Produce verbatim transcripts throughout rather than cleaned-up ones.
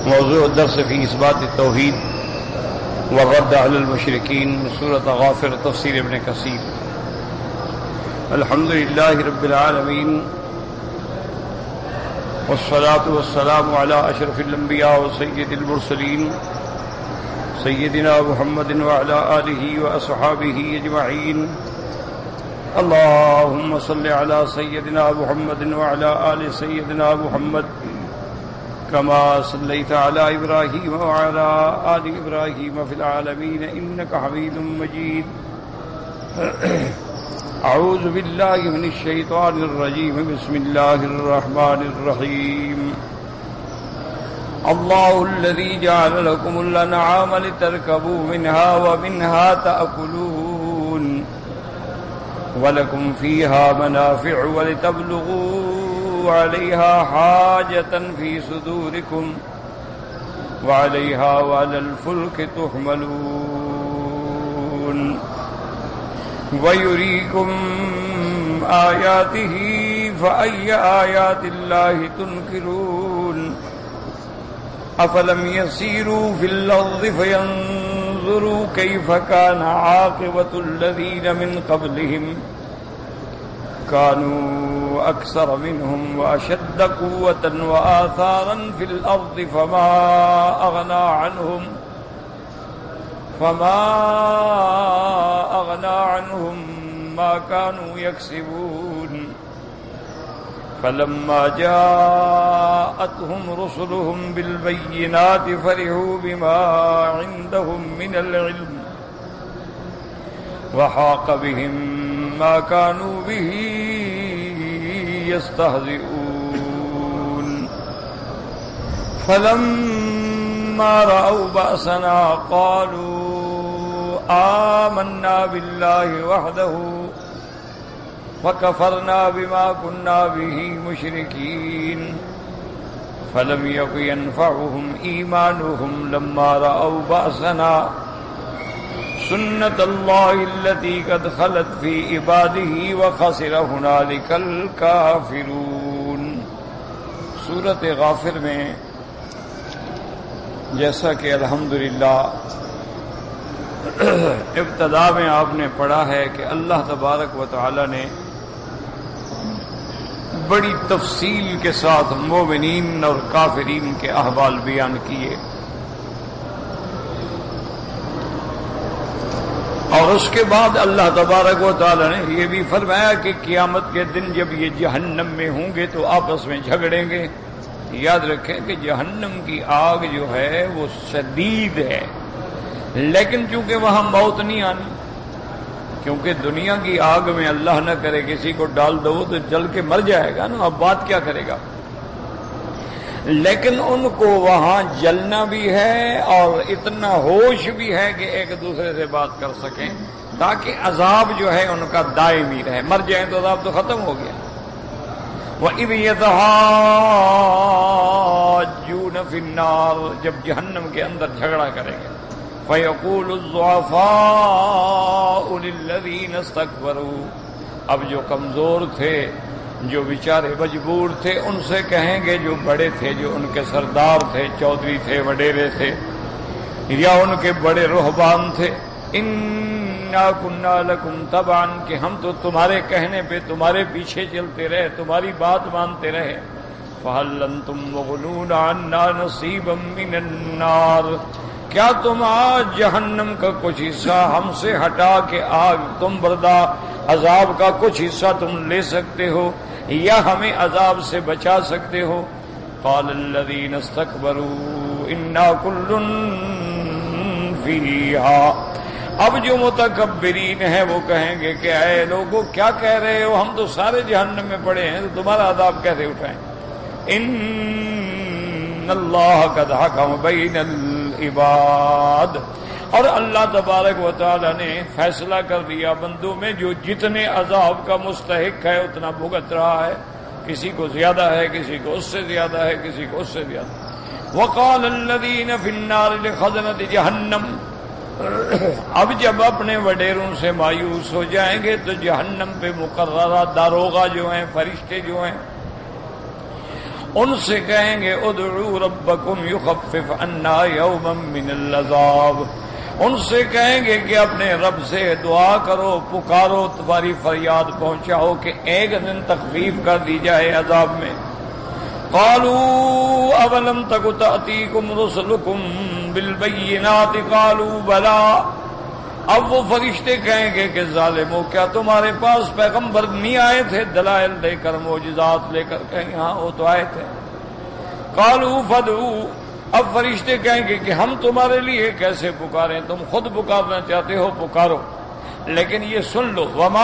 موضوع الدرس في إثبات التوحيد والرد على المشركين، سورة غافر، تفسير ابن كثير. الحمد لله رب العالمين، والصلاة والسلام على أشرف الأنبياء وسيد المرسلين سيدنا محمد وعلى آله وأصحابه أجمعين. اللهم صل على سيدنا محمد وعلى آل سيدنا محمد كما صليت على إبراهيم وعلى آل إبراهيم في العالمين إنك حميد مجيد. أعوذ بالله من الشيطان الرجيم. بسم الله الرحمن الرحيم. الله الذي جعل لكم الأنعام لتركبوا منها ومنها تأكلون ولكم فيها منافع ولتبلغوا عليها حاجة في صدوركم وعليها وعلى الفلك تحملون ويريكم آياته فأي آيات الله تنكرون أفلم يسيروا في الأرض فينظروا كيف كان عاقبة الذين من قبلهم كانوا أكثر منهم وأشد قوة وآثارا في الأرض فما أغنى عنهم فما أغنى عنهم ما كانوا يكسبون فلما جاءتهم رسلهم بالبينات فرحوا بما عندهم من العلم وحاق بهم ما كانوا به يستهزئون فلما رأوا بأسنا قالوا آمنا بالله وحده وكفرنا بما كنا به مشركين فلم يك ينفعهم إيمانهم لما رأوا بأسنا سنة الله التي قد خلت في عباده وخسر هنالك الكافرون. سورۃ غافر میں جیسا کہ الحمدللہ ابتدا میں آپ نے پڑھا ہے کہ اللہ تبارک و تعالی نے بڑی تفصیل کے ساتھ مومنین اور کافرین کے احوال بیان کیے، اور اس کے بعد اللہ تبارک و تعالی نے یہ بھی فرمایا کہ قیامت کے دن جب یہ جہنم میں ہوں گے تو آپس میں جھگڑیں گے. یاد رکھیں کہ جہنم کی آگ جو ہے وہ شدید ہے، لیکن چونکہ وہاں موت نہیں آنی، کیونکہ دنیا کی آگ میں اللہ نہ کرے کسی کو ڈال دو تو جل کے مر جائے گا نا، اب بات کیا کرے گا. لیکن ان کو وہاں جلنا بھی ہے اور اتنا ہوش بھی ہے کہ ایک دوسرے سے بات کر سکیں تاکہ عذاب جو ہے ان کا دائمی رہے. مر جائیں تو عذاب تو ختم ہو گیا. وَإِذْ يَتَحَاجُّونَ فِي النَّارِ، جب جہنم کے اندر جھگڑا کریں گے. فَيَقُولُ الضُّعَفَاءُ لِلَّذِينَ اسْتَكْبَرُوا، اب جو کمزور تھے، جو بیچارے مجبور تھے، ان سے کہیں گے جو بڑے تھے، جو ان کے سردار تھے، چودھری تھے، وڈیرے تھے، یا ان کے بڑے رہبان تھے، اِنَّا كُنَّا لَكُمْ تَبَعًا، کہ ہم تو تمہارے کہنے پہ تمہارے پیچھے چلتے رہے، تمہاری بات مانتے رہے. فَهَلْ أَنْتُمْ مُغْنُونَ عَنَّا نَصِيبًا مِّنَ النَّارِ، کیا تم آج جہنم کا کچھ حصہ ہم سے ہٹا کے آگ تم بردار عذاب کا کچھ حصہ تم لے سکتے ہو یا ہمیں عذاب سے بچا سکتے ہو. قال الذين استكبروا انا كل فيها، اب جو متکبرین ہیں وہ کہیں گے کہ اے لوگوں کیا کہہ رہے ہو، ہم تو سارے جہنم میں پڑے ہیں، تو تمہارا عذاب کیسے اٹھائیں. ان اللہ قد حکم بین العباد، اور اللہ تبارک و تعالی نے فیصلہ کر دیا بندوں میں، جو جتنے عذاب کا مستحق ہے اتنا بھگت رہا ہے، کسی کو زیادہ ہے، کسی کو اس سے زیادہ ہے، کسی کو اس سے زیادہ. وقال الذين في النار لخزنة جہنم، اب جب اپنے وڈیروں سے مایوس ہو جائیں گے تو جہنم پہ مقررہ داروغہ جو ہیں، فرشتے جو ہیں، ان سے کہیں گے ادعوا ربکم یخفف عنا یوما من العذاب، ان سے کہیں گے کہ اپنے رب سے دعا کرو، پکارو، تمہاری فریاد پہنچاؤ کہ ایک دن تخفیف کر دی جائے عذاب میں۔ قالوا اولم تک تأتیکم رسلکم بالبینات قالوا بلا، اب وہ فرشتے کہیں گے کہ ظالمو کیا تمہارے پاس پیغمبر نہیں آئے تھے دلائل لے کر، معجزات لے کر؟ کہیں ہاں وہ تو آئے تھے۔ قالوا فادعوا، اب فرشتے کہیں گے کہ ہم تمہارے لیے کیسے پکاریں، تم خود پکارنا چاہتے ہو پکارو، لیکن یہ سن لو وما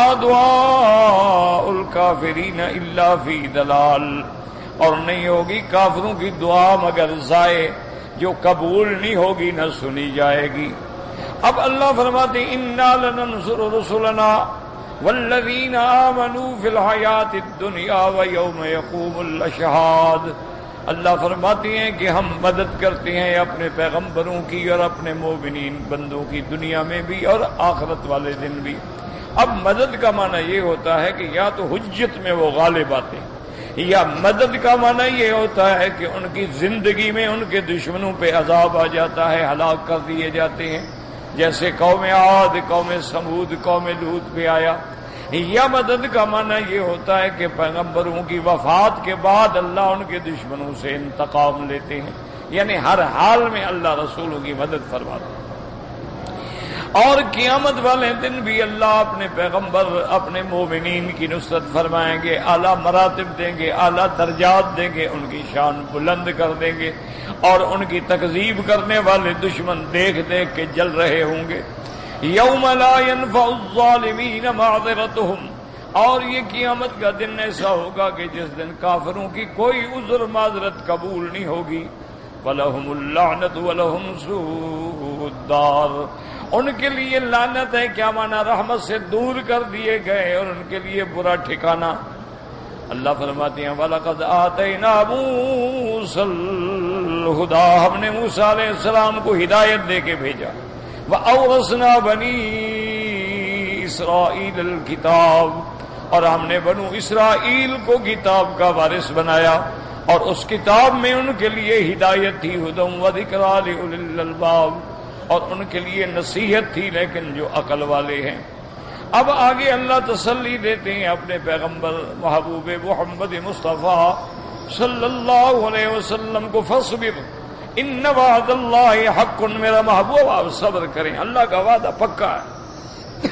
دعاء الکافرین الا فی ضلال، اور نہیں ہوگی کافروں کی دعا مگر ضائع، جو قبول نہیں ہوگی نہ سنی جائے گی۔ اب اللہ فرماتے ہیں انا لننصر رسلنا والذین آمنوا فی الحیات الدنیا ویوم یقوم الاشہاد، اللہ فرماتے ہیں کہ ہم مدد کرتے ہیں اپنے پیغمبروں کی اور اپنے مومنین بندوں کی، دنیا میں بھی اور آخرت والے دن بھی۔ اب مدد کا معنی یہ ہوتا ہے کہ یا تو حجت میں وہ غالب آتے، یا مدد کا معنی یہ ہوتا ہے کہ ان کی زندگی میں ان کے دشمنوں پہ عذاب آ جاتا ہے، ہلاک کر دیے جاتے ہیں، جیسے قوم عاد، قوم سمود، قوم لوط پہ آیا۔ یا مدد کا معنی یہ ہوتا ہے کہ پیغمبروں کی وفات کے بعد اللہ ان کے دشمنوں سے انتقام لیتے ہیں، یعنی ہر حال میں اللہ رسولوں کی مدد فرماتا ہے۔ اور قیامت والے دن بھی اللہ اپنے پیغمبر، اپنے مومنین کی نصرت فرمائیں گے، اعلیٰ مراتب دیں گے، اعلیٰ درجات دیں گے، ان کی شان بلند کر دیں گے، اور ان کی تکذیب کرنے والے دشمن دیکھ دیکھ کے جل رہے ہوں گے۔ یوم لا ينفع الظالمین معذرتهم، اور یہ قیامت کا دن ایسا ہوگا کہ جس دن کافروں کی کوئی عذر معذرت قبول نہیں ہوگی۔ وَلَهُمُ اللَّعْنَةُ وَلَهُمْ سُوءُ الدَّارِ، ان کے لیے لعنت ہے، کیا معنی رحمت سے دور کر دیے گئے، اور ان کے لیے برا ٹھکانہ۔ اللہ فرماتے ہیں وَلَقَدْ آتَيْنَا مُوسَى الْهُدَىٰ، ہم نے موسیٰ علیہ السلام کو ہدایت دے کے بھیجا۔ وَأَوْرَثْنَا بَنِي إِسْرَائِيلَ الْكِتَابَ، اور ہم نے بنو اسرائیل کو کتاب کا وارث بنایا، اور اس کتاب میں ان کے لیے ہدایت تھی، ہدی وذکریٰ لأولی الألباب، اور ان کے لیے نصیحت تھی لیکن جو عقل والے ہیں۔ اب آگے اللہ تسلی دیتے ہیں اپنے پیغمبر محبوب محمد مصطفیٰ صلی اللہ علیہ وسلم کو، فاصبر ان وعد اللہ حق، میرا محبوب آپ صبر کریں، اللہ کا وعدہ پکا ہے۔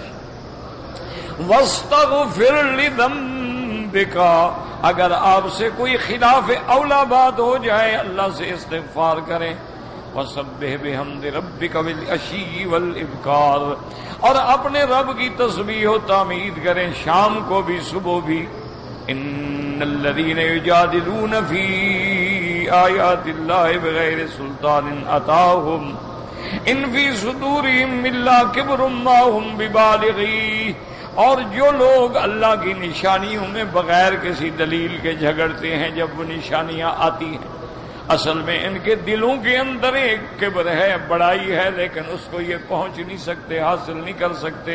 واستغفر لذنبک، اگر آپ سے کوئی خلاف اولا بات ہو جائے اللہ سے استغفار کریں۔ وسبح بحمد ربک بالعشی والابکار، اور اپنے رب کی تسبیح و تعمید کریں شام کو بھی صبح بھی۔ ان الذین یجادلون فی آیات اللہ بغیر سلطان اتاہم ان فی صدورہم الا کبر ما ہم ببالغیہ، اور جو لوگ اللہ کی نشانیوں میں بغیر کسی دلیل کے جھگڑتے ہیں جب وہ نشانیاں آتی ہیں، اصل میں ان کے دلوں کے اندر ایک کبر ہے، بڑائی ہے، لیکن اس کو یہ پہنچ نہیں سکتے، حاصل نہیں کر سکتے۔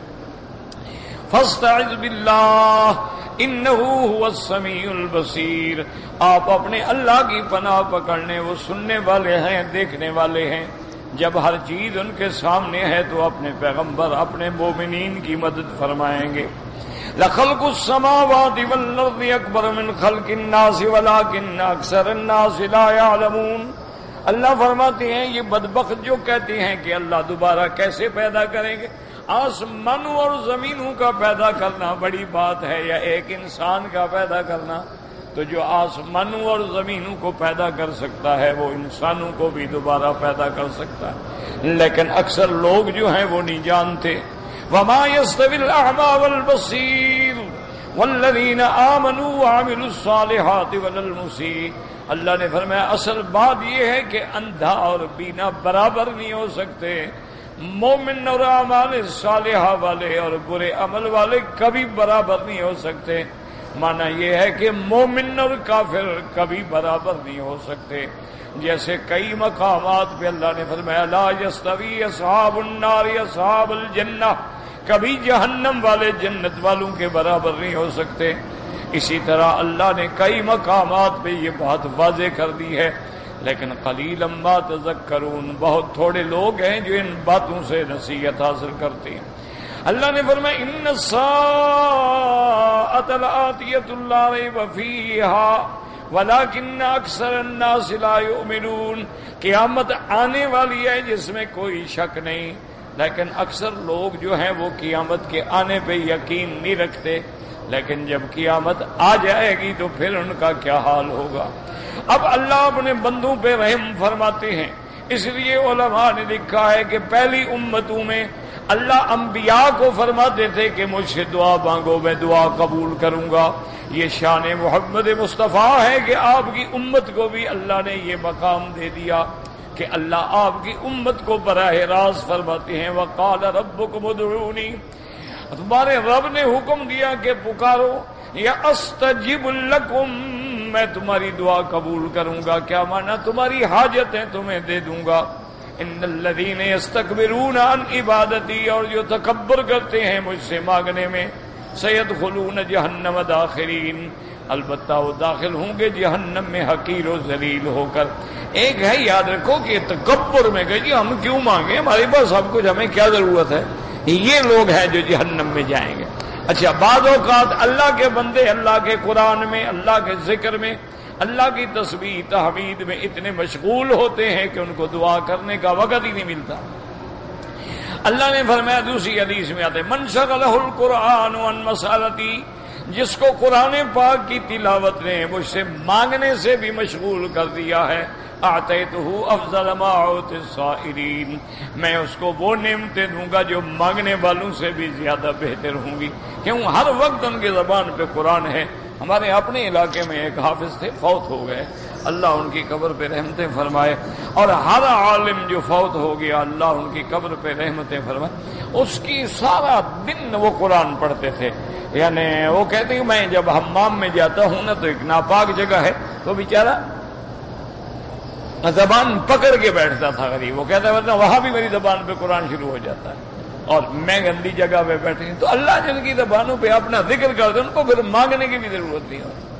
فاستعذ باللہ انہ هو السمیع البصیر، آپ اپنے اللہ کی پناہ پکڑنے، وہ سننے والے ہیں، دیکھنے والے ہیں۔ جب ہر چیز ان کے سامنے ہے تو اپنے پیغمبر، اپنے مومنین کی مدد فرمائیں گے۔ لخلق السماوات والارض اکبر من خلق الناس ولکن اکثر الناس لا يعلمون، اللہ فرماتے ہیں یہ بدبخت جو کہتے ہیں کہ اللہ دوبارہ کیسے پیدا کریں گے، آسمانوں اور زمینوں کا پیدا کرنا بڑی بات ہے یا ایک انسان کا پیدا کرنا؟ تو جو آسمانوں اور زمینوں کو پیدا کر سکتا ہے وہ انسانوں کو بھی دوبارہ پیدا کر سکتا ہے، لیکن اکثر لوگ جو ہیں وہ نہیں جانتے۔ وَمَا يَسْتَوِي الْأَعْمَى وَالْبَصِيرُ وَالَّذِينَ آمَنُوا وَعَمِلُوا الصَّالِحَاتِ وَلَا الْمُسِيءُ، اللہ نے فرمایا اصل بات یہ ہے کہ اندھا اور بینا برابر نہیں ہو سکتے، مومن اور اعمال صالحہ والے اور برے عمل والے کبھی برابر نہیں ہو سکتے۔ معنی یہ ہے کہ مومن اور کافر کبھی برابر نہیں ہو سکتے۔ جیسے کئی مقامات پہ اللہ نے فرمایا لا یستوی اصحاب النار اصحاب الجنہ، کبھی جہنم والے جنت والوں کے برابر نہیں ہو سکتے۔ اسی طرح اللہ نے کئی مقامات پہ یہ بات واضح کر دی ہے، لیکن قلیلا ما تذکرون، بہت تھوڑے لوگ ہیں جو ان باتوں سے نصیحت حاصل کرتے ہیں۔ اللہ نے فرمایا ان الساعۃ لآتیۃ لا ریب فیہا ولکن اکثر الناس لا یؤمنون، قیامت آنے والی ہے جس میں کوئی شک نہیں، لیکن اکثر لوگ جو ہیں وہ قیامت کے آنے پہ یقین نہیں رکھتے، لیکن جب قیامت آ جائے گی تو پھر ان کا کیا حال ہوگا۔ اب اللہ اپنے بندوں پہ رحم فرماتے ہیں، اس لیے علماء نے لکھا ہے کہ پہلی امتوں میں اللہ انبیاء کو فرماتے تھے کہ مجھ سے دعا مانگو میں دعا قبول کروں گا۔ یہ شان محمد مصطفیٰ ہے کہ آپ کی امت کو بھی اللہ نے یہ مقام دے دیا کہ اللہ آپ کی امت کو براہ راست فرماتے ہیں وقال ربکم ادعونی، تمہارے رب نے حکم دیا کہ پکارو، یا استجب لکم، میں تمہاری دعا قبول کروں گا۔ کیا مانا؟ تمہاری حاجتیں تمہیں دے دوں گا۔ ان الذین یستکبرون عن عبادتی، اور جو تکبر کرتے ہیں مجھ سے مانگنے میں، سیدخلون جہنم داخرین، البتہ وہ داخل ہوں گے جہنم میں حقیر و ذلیل ہو کر۔ ایک ہے یاد رکھو کہ تکبر میں کہ جی ہم کیوں مانگے، ہمارے پاس سب کچھ، ہمیں کیا ضرورت ہے، یہ لوگ ہیں جو جہنم میں جائیں گے۔ اچھا، بعض اوقات اللہ کے بندے اللہ کے قرآن میں، اللہ کے ذکر میں، اللہ کی تسبیح تحمید میں اتنے مشغول ہوتے ہیں کہ ان کو دعا کرنے کا وقت ہی نہیں ملتا۔ اللہ نے فرمایا دوسری حدیث میں آتے من شغلہ القرآن عن مسالتی، جس کو قرآن پاک کی تلاوت نے مجھ سے مانگنے سے بھی مشغول کر دیا ہے، اعطیتہ افضل ما اعطی السائلین، میں اس کو وہ نعمتیں دوں گا جو مانگنے والوں سے بھی زیادہ بہتر ہوں گی، کیوں ہر وقت ان کی زبان پہ قرآن ہے۔ ہمارے اپنے علاقے میں ایک حافظ تھے، فوت ہو گئے، اللہ ان کی قبر پہ رحمتیں فرمائے، اور ہر عالم جو فوت ہو گیا اللہ ان کی قبر پہ رحمتیں فرمائے، اس کی سارا دن وہ قرآن پڑھتے تھے۔ یعنی وہ کہتے ہیں میں جب حمام میں جاتا ہوں نا تو ایک ناپاک جگہ ہے تو بیچارہ زبان پکڑ کے بیٹھتا تھا غریب، وہ کہتا ہے وہاں بھی میری زبان پہ قرآن شروع ہو جاتا ہے، اور میں گندی جگہ پہ بیٹھے تو اللہ جن کی زبانوں پہ اپنا ذکر کرتے ان کو پھر مانگنے کی بھی ضرورت نہیں ہوتی۔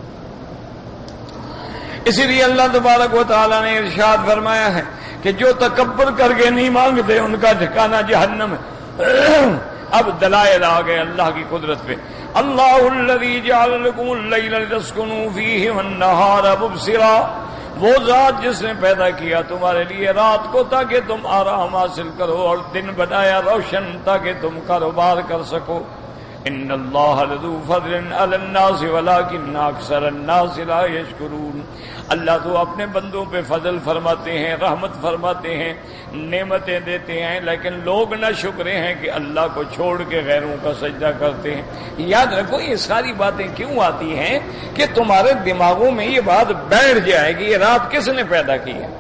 اسی لیے اللہ تبارک و تعالیٰ نے ارشاد فرمایا ہے کہ جو تکبر کر کے نہیں مانگتے ان کا ٹھکانہ جہنم ہے۔ اب دلائل آ گئے اللہ کی قدرت پہ۔ اللہ الذی جعل لکم اللیل لتسکنوا فیہ والنہار مبصرا، وہ ذات جس نے پیدا کیا تمہارے لیے رات کو تاکہ تم آرام حاصل کرو، اور دن بنایا روشن تاکہ تم کاروبار کر سکو۔ ان اللہ لذو فضل علی الناس ولکن اکثر الناس لا یشکرون، اللہ تو اپنے بندوں پہ فضل فرماتے ہیں، رحمت فرماتے ہیں، نعمتیں دیتے ہیں، لیکن لوگ نہ شکرے ہیں کہ اللہ کو چھوڑ کے غیروں کا سجدہ کرتے ہیں۔ یاد رکھو یہ ساری باتیں کیوں آتی ہیں کہ تمہارے دماغوں میں یہ بات بیٹھ جائے گی، یہ رات کس نے پیدا کی ہے؟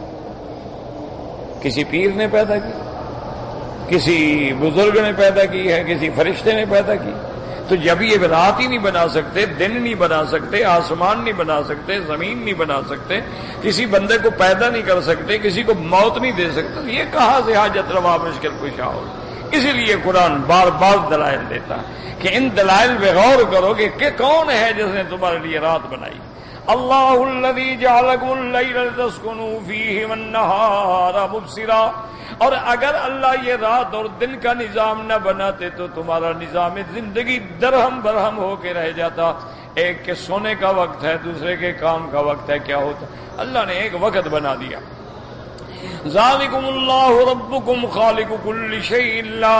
کسی پیر نے پیدا کی، کسی بزرگ نے پیدا کی ہے، کسی فرشتے نے پیدا کی؟ تو جب یہ رات ہی نہیں بنا سکتے، دن نہیں بنا سکتے، آسمان نہیں بنا سکتے، زمین نہیں بنا سکتے، کسی بندے کو پیدا نہیں کر سکتے، کسی کو موت نہیں دے سکتے، تو یہ کہاں سے حاجت روا مشکل کشا ہو؟ اسی لیے قرآن بار بار دلائل دیتا ہے کہ ان دلائل پہ غور کرو کہ, کہ کون ہے جس نے تمہارے لیے رات بنائی۔ اللہ الذی جعلکم اللیل لتسکنوا فیہ والنہار مبصرا، اور اگر اللہ یہ رات اور دن کا نظام نہ بناتے تو تمہارا نظام زندگی درہم برہم ہو کے رہ جاتا۔ ایک کے سونے کا وقت ہے، دوسرے کے کام کا وقت ہے، کیا ہوتا؟ اللہ نے ایک وقت بنا دیا۔ ذالکم اللہ ربکم خالق کل شیء لا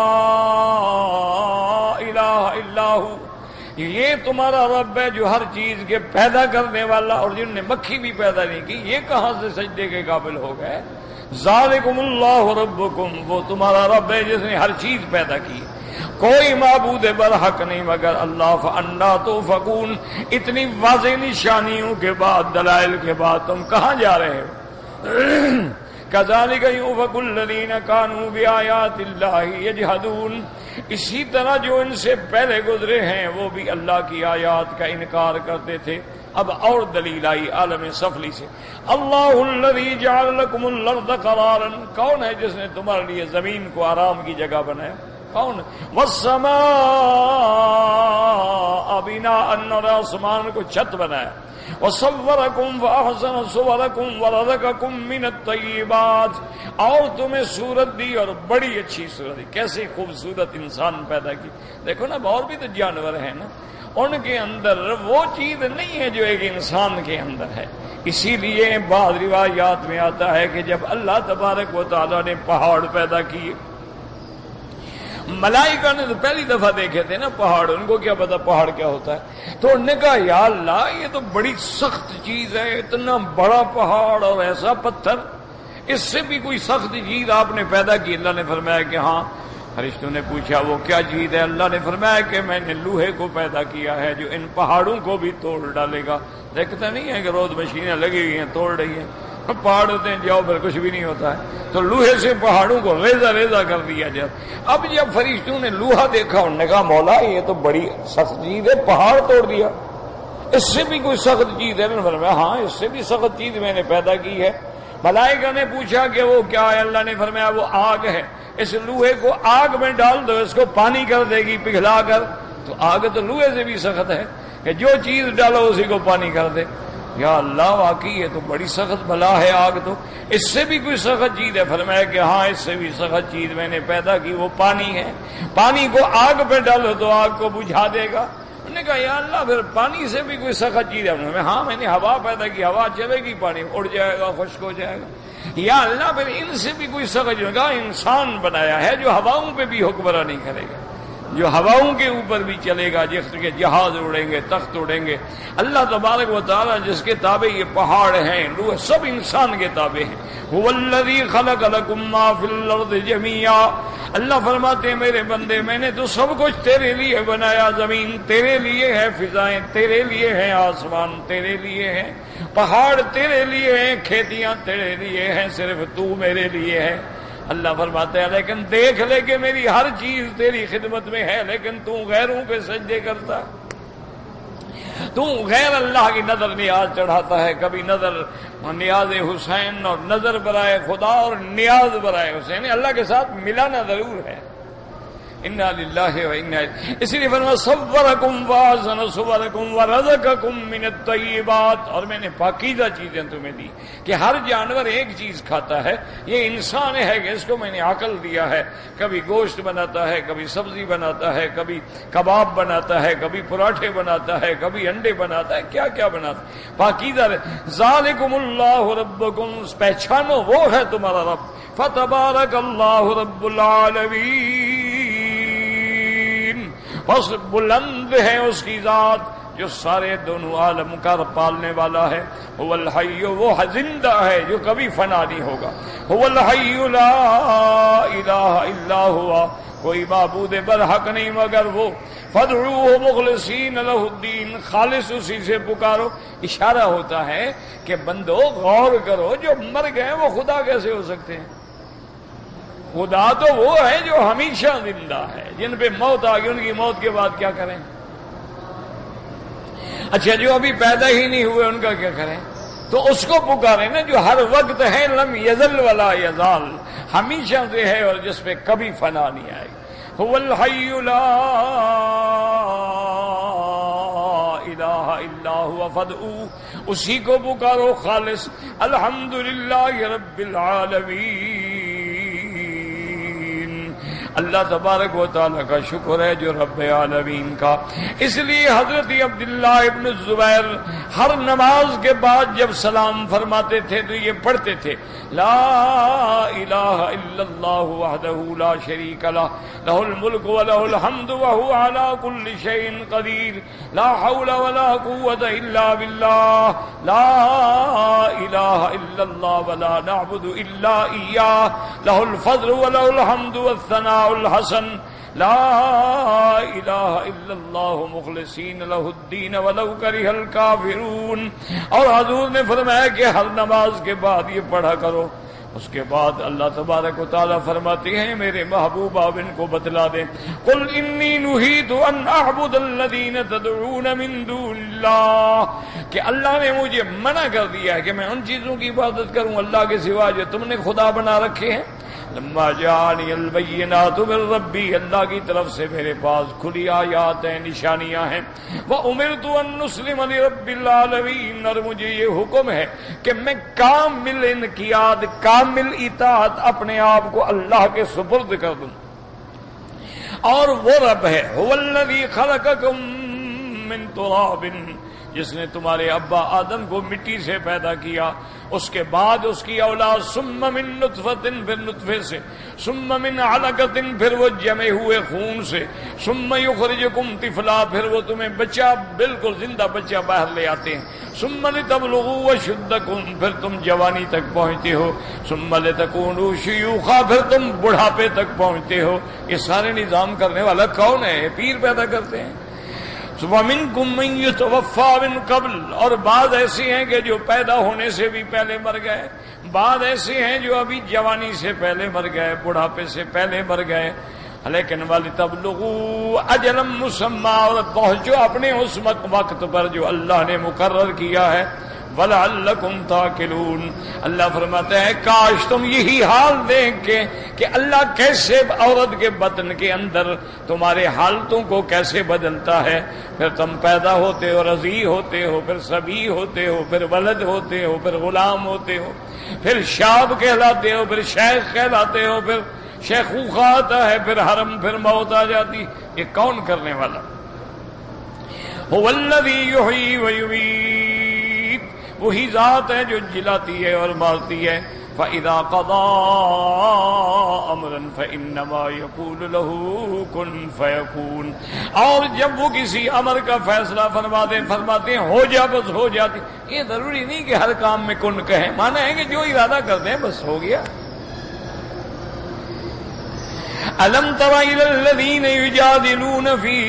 الہ الا ھو، یہ تمہارا رب ہے جو ہر چیز کے پیدا کرنے والا، اور جن نے مکھی بھی پیدا نہیں کی، یہ کہاں سے سجدے کے قابل ہو گئے؟ ذالکم اللہ ربکم، وہ تمہارا رب ہے جس نے ہر چیز پیدا کی، کوئی معبود برحق نہیں مگر اللہ۔ فانا توفقون، اتنی واضح نشانیوں کے بعد، دلائل کے بعد تم کہاں جا رہے ہو؟ کذالک یؤفک الذین کانوا بآیات اللہ یجحدون، اسی طرح جو ان سے پہلے گزرے ہیں وہ بھی اللہ کی آیات کا انکار کرتے تھے۔ اب اور دلیل آئی عالم سفلی سے۔ اللہ الذی جعل لکم الارض قرارا، کون ہے جس نے تمہارے لیے زمین کو آرام کی جگہ بنایا؟ کون؟ والسماء بناء، اور آسمان کو چھت بنایا، وصورکم فاحسن صورکم ورزقکم من الطیبات، اور تمہیں صورت دی اور بڑی اچھی صورت دی. کیسے خوبصورت انسان پیدا کی. دیکھو نا اور بھی تو جانور ہیں نا، ان کے اندر وہ چیز نہیں ہے جو ایک انسان کے اندر ہے. اسی لیے بعض روایات میں آتا ہے کہ جب اللہ تبارک و تعالیٰ نے پہاڑ پیدا کیے، ملائکہ نے تو پہلی دفعہ دیکھے تھے نا پہاڑ، ان کو کیا پتا پہاڑ کیا ہوتا ہے، تو انہوں نے کہا یا اللہ یہ تو بڑی سخت چیز ہے، اتنا بڑا پہاڑ اور ایسا پتھر، اس سے بھی کوئی سخت چیز آپ نے پیدا کی. اللہ نے فرمایا کہ ہاں. فرشتوں نے پوچھا وہ کیا چیز ہے؟ اللہ نے فرمایا کہ میں نے لوہے کو پیدا کیا ہے جو ان پہاڑوں کو بھی توڑ ڈالے گا. دیکھتا نہیں ہے کہ روز مشینیں لگی ہوئی ہیں توڑ رہی ہیں، پہاڑ ہوتے ہیں جاؤ پھر کچھ بھی نہیں ہوتا ہے. تو لوہے سے پہاڑوں کو ریزہ ریزہ کر دیا جب. اب جب فرشتوں نے لوہا دیکھا انہوں نے کہا مولا یہ تو بڑی سخت چیز ہے، پہاڑ توڑ دیا، اس سے بھی کوئی سخت چیز ہے؟ انہوں نے فرمایا ہاں اس سے بھی سخت چیز میں نے پیدا کی ہے. ملائکہ نے پوچھا کہ وہ کیا ہے؟ اللہ نے فرمایا وہ آگ ہے، اس لوہے کو آگ میں ڈال دو، اس کو پانی کر دے گی پگھلا کر. تو آگ تو لوہے سے بھی سخت ہے کہ جو چیز ڈالو اسی کو پانی کر دے. یا اللہ واقعی یہ تو بڑی سخت بلا ہے آگ، تو اس سے بھی کوئی سخت چیز ہے؟ فرمایا کہ ہاں اس سے بھی سخت چیز میں نے پیدا کی، وہ پانی ہے. پانی کو آگ پہ ڈالو تو آگ کو بجھا دے گا. انہوں نے کہا یا اللہ پھر پانی سے بھی کوئی سخت چیز ہے؟ انہوں نے ہاں میں نے ہوا پیدا کی، ہوا چلے گی پانی اڑ جائے گا، خشک ہو جائے گا. یا اللہ پھر ان سے بھی کوئی سخت چیز؟ کہا انسان بنایا ہے جو ہواؤں پہ بھی حکمرانی کرے گا، جو ہواؤں کے اوپر بھی چلے گا، جس کے جہاز اڑیں گے، تخت اڑیں گے. اللہ تبارک و تعالیٰ جس کے تابع یہ پہاڑ ہیں وہ سب انسان کے تابع ہیں. هو الذی خلق لکم ما فی الارض جميعا. اللہ فرماتے ہیں میرے بندے میں نے تو سب کچھ تیرے لیے بنایا، زمین تیرے لیے ہے، فضائیں تیرے لیے ہیں، آسمان تیرے لیے ہیں، پہاڑ تیرے لیے ہیں، کھیتیاں تیرے لیے ہیں، صرف تو میرے لیے ہے. اللہ فرماتا ہے لیکن دیکھ لے کہ میری ہر چیز تیری خدمت میں ہے، لیکن تو غیروں پہ سجدے کرتا، تو غیر اللہ کی نظر نیاز چڑھاتا ہے. کبھی نظر نیاز حسین اور نظر برائے خدا اور نیاز برائے حسین، اللہ کے ساتھ ملانا ضرور ہے. انا للہ و انا الیہ. اسی لیے فرمایا صورکم فاحسن صورکم ورزقکم من الطیبات. اور میں نے پاکیزہ چیزیں تمہیں دی کہ ہر جانور ایک چیز کھاتا ہے، یہ انسان ہے کہ اس کو میں نے عقل دیا ہے، کبھی گوشت بناتا ہے، کبھی سبزی بناتا ہے، کبھی کباب بناتا ہے، کبھی پراٹھے بناتا ہے، کبھی انڈے بناتا ہے، کیا کیا بناتا ہے. پاکیزہ ذالکم اللہ ربکم، پہچانو وہ ہے تمہارا رب. فتبارک اللہ رب العالمین. بس بلند ہے اس کی ذات جو سارے دونوں عالم کا پالنے والا ہے. هو الحی، وہ زندہ ہے جو کبھی فنا نہیں ہوگا. هو الحی لا الہ الا ہوا، کوئی معبود برحق نہیں مگر وہ. فادعوہ مخلصین لہ الدین، خالص اسی سے پکارو. اشارہ ہوتا ہے کہ بندو غور کرو جو مر گئے وہ خدا کیسے ہو سکتے ہیں؟ خدا تو وہ ہے جو ہمیشہ زندہ ہے، جن پہ موت آ گئی ان کی موت کے بعد کیا کریں؟ اچھا جو ابھی پیدا ہی نہیں ہوئے ان کا کیا کریں؟ تو اس کو پکاریں نا جو ہر وقت ہے، لم یزل ولا یزال، ہمیشہ سے ہے اور جس پہ کبھی فنا نہیں آئے گی. هو الحی لا الہ الا هو فادعوہ، اسی کو پکارو خالص. الحمدللہ رب العالمین. اللہ تبارک و تعالیٰ کا شکر ہے جو رب عالمین کا. اس لیے حضرت عبداللہ ابن الزبیر ہر نماز کے بعد جب سلام فرماتے تھے تو یہ پڑھتے تھے لا الہ الا اللہ وحدہ لا شریک لہ لہ الملک ولہ الحمد وہو علی کل شیء قدیر لا حول ولا قوة الا باللہ لا الہ الا اللہ ولا نعبد الا ایاہ لہ الفضل ولہ الحمد والثناء الحسن لا الہ الا اللہ مخلصین لہ الدین ولو کرہ الکافرون. اور حضور نے فرمایا کہ ہر نماز کے بعد یہ پڑھا کرو. اس کے بعد اللہ تبارک و تعالیٰ فرماتے ہیں میرے محبوب آپ ان کو بتلا دیں قل انی نہیت ان اعبد الذین تدعون من دون اللہ، کہ اللہ نے مجھے منع کر دیا ہے کہ میں ان چیزوں کی عبادت کروں اللہ کے سوا جو تم نے خدا بنا رکھے ہیں. لما جاءنی البینات من ربی، اللہ کی طرف سے میرے پاس کھلی آیات ہیں، نشانیاں ہیں. وَأُمِرْتُ أَن نُّسْلِمَ لِرَبِّ الْعَالَمِينَ، اور مجھے یہ حکم ہے کہ میں کامل انقیاد، کامل اطاعت اپنے آپ کو اللہ کے سپرد کر دوں. اور وہ رب ہے هُوَ الَّذِي خَلَقَكُم مِّن تُرَابٍ، جس نے تمہارے ابا آدم کو مٹی سے پیدا کیا، اس کے بعد اس کی اولاد ثم من نطفۃ، پھر نطفے سے، ثم من علقۃ، پھر وہ جمے ہوئے خون سے، ثم یخرجکم طفلا، پھر وہ تمہیں بچہ بالکل زندہ بچہ باہر لے آتے ہیں، ثم لتبلغوا اشدکم، پھر تم جوانی تک پہنچتے ہو، ثم لتکونوا شیوخا، پھر تم بڑھاپے تک پہنچتے ہو. یہ سارے نظام کرنے والا کون ہے؟ پیر پیدا کرتے ہیں. وَمِنْكُمْ مَنْ يُتَوَفَّى مِنْ قَبْلُ، اور بعض ایسے ہیں کہ جو پیدا ہونے سے بھی پہلے مر گئے، بعض ایسے ہیں جو ابھی جوانی سے پہلے مر گئے، بڑھاپے سے پہلے مر گئے. لیکن وَلِتَبْلُغُوا أَجَلًا مُّسَمًّى، اور پہنچو اپنے اس وقت پر جو اللہ نے مقرر کیا ہے. وَلَعَلَّكُمْ تَعْقِلُونَ، اللہ فرماتا ہے کاش تم یہی حال دیکھ کے کہ اللہ کیسے عورت کے بطن کے اندر تمہارے حالتوں کو کیسے بدلتا ہے. پھر تم پیدا ہوتے ہو، رضیع ہوتے ہو، پھر صبی ہوتے ہو، پھر ولد ہوتے ہو، پھر غلام ہوتے ہو، پھر شاب کہلاتے ہو، پھر شیخ کہلاتے ہو، پھر شیخوخہ آتا ہے، پھر حرم، پھر موت آ جاتی. یہ کون کرنے والا؟ هُوَ الَّذِي يُحْيِي وَيُمِيتُ، وہی ذات ہے جو جلاتی ہے اور مارتی ہے. فَإِذَا قَضَىٰ أَمْرًا فَإِنَّمَا يَقُولُ لَهُ كُن فَيَكُونُ، اور جب وہ کسی امر کا فیصلہ فرما دیں، فرماتے ہیں ہو جا، بس ہو جاتی. یہ ضروری نہیں کہ ہر کام میں کن کہیں، مانا ہے کہ جو ارادہ کرتے ہیں بس ہو گیا. أَلَمْ تَرَ إِلَى الَّذِينَ يُجَادِلُونَ فِي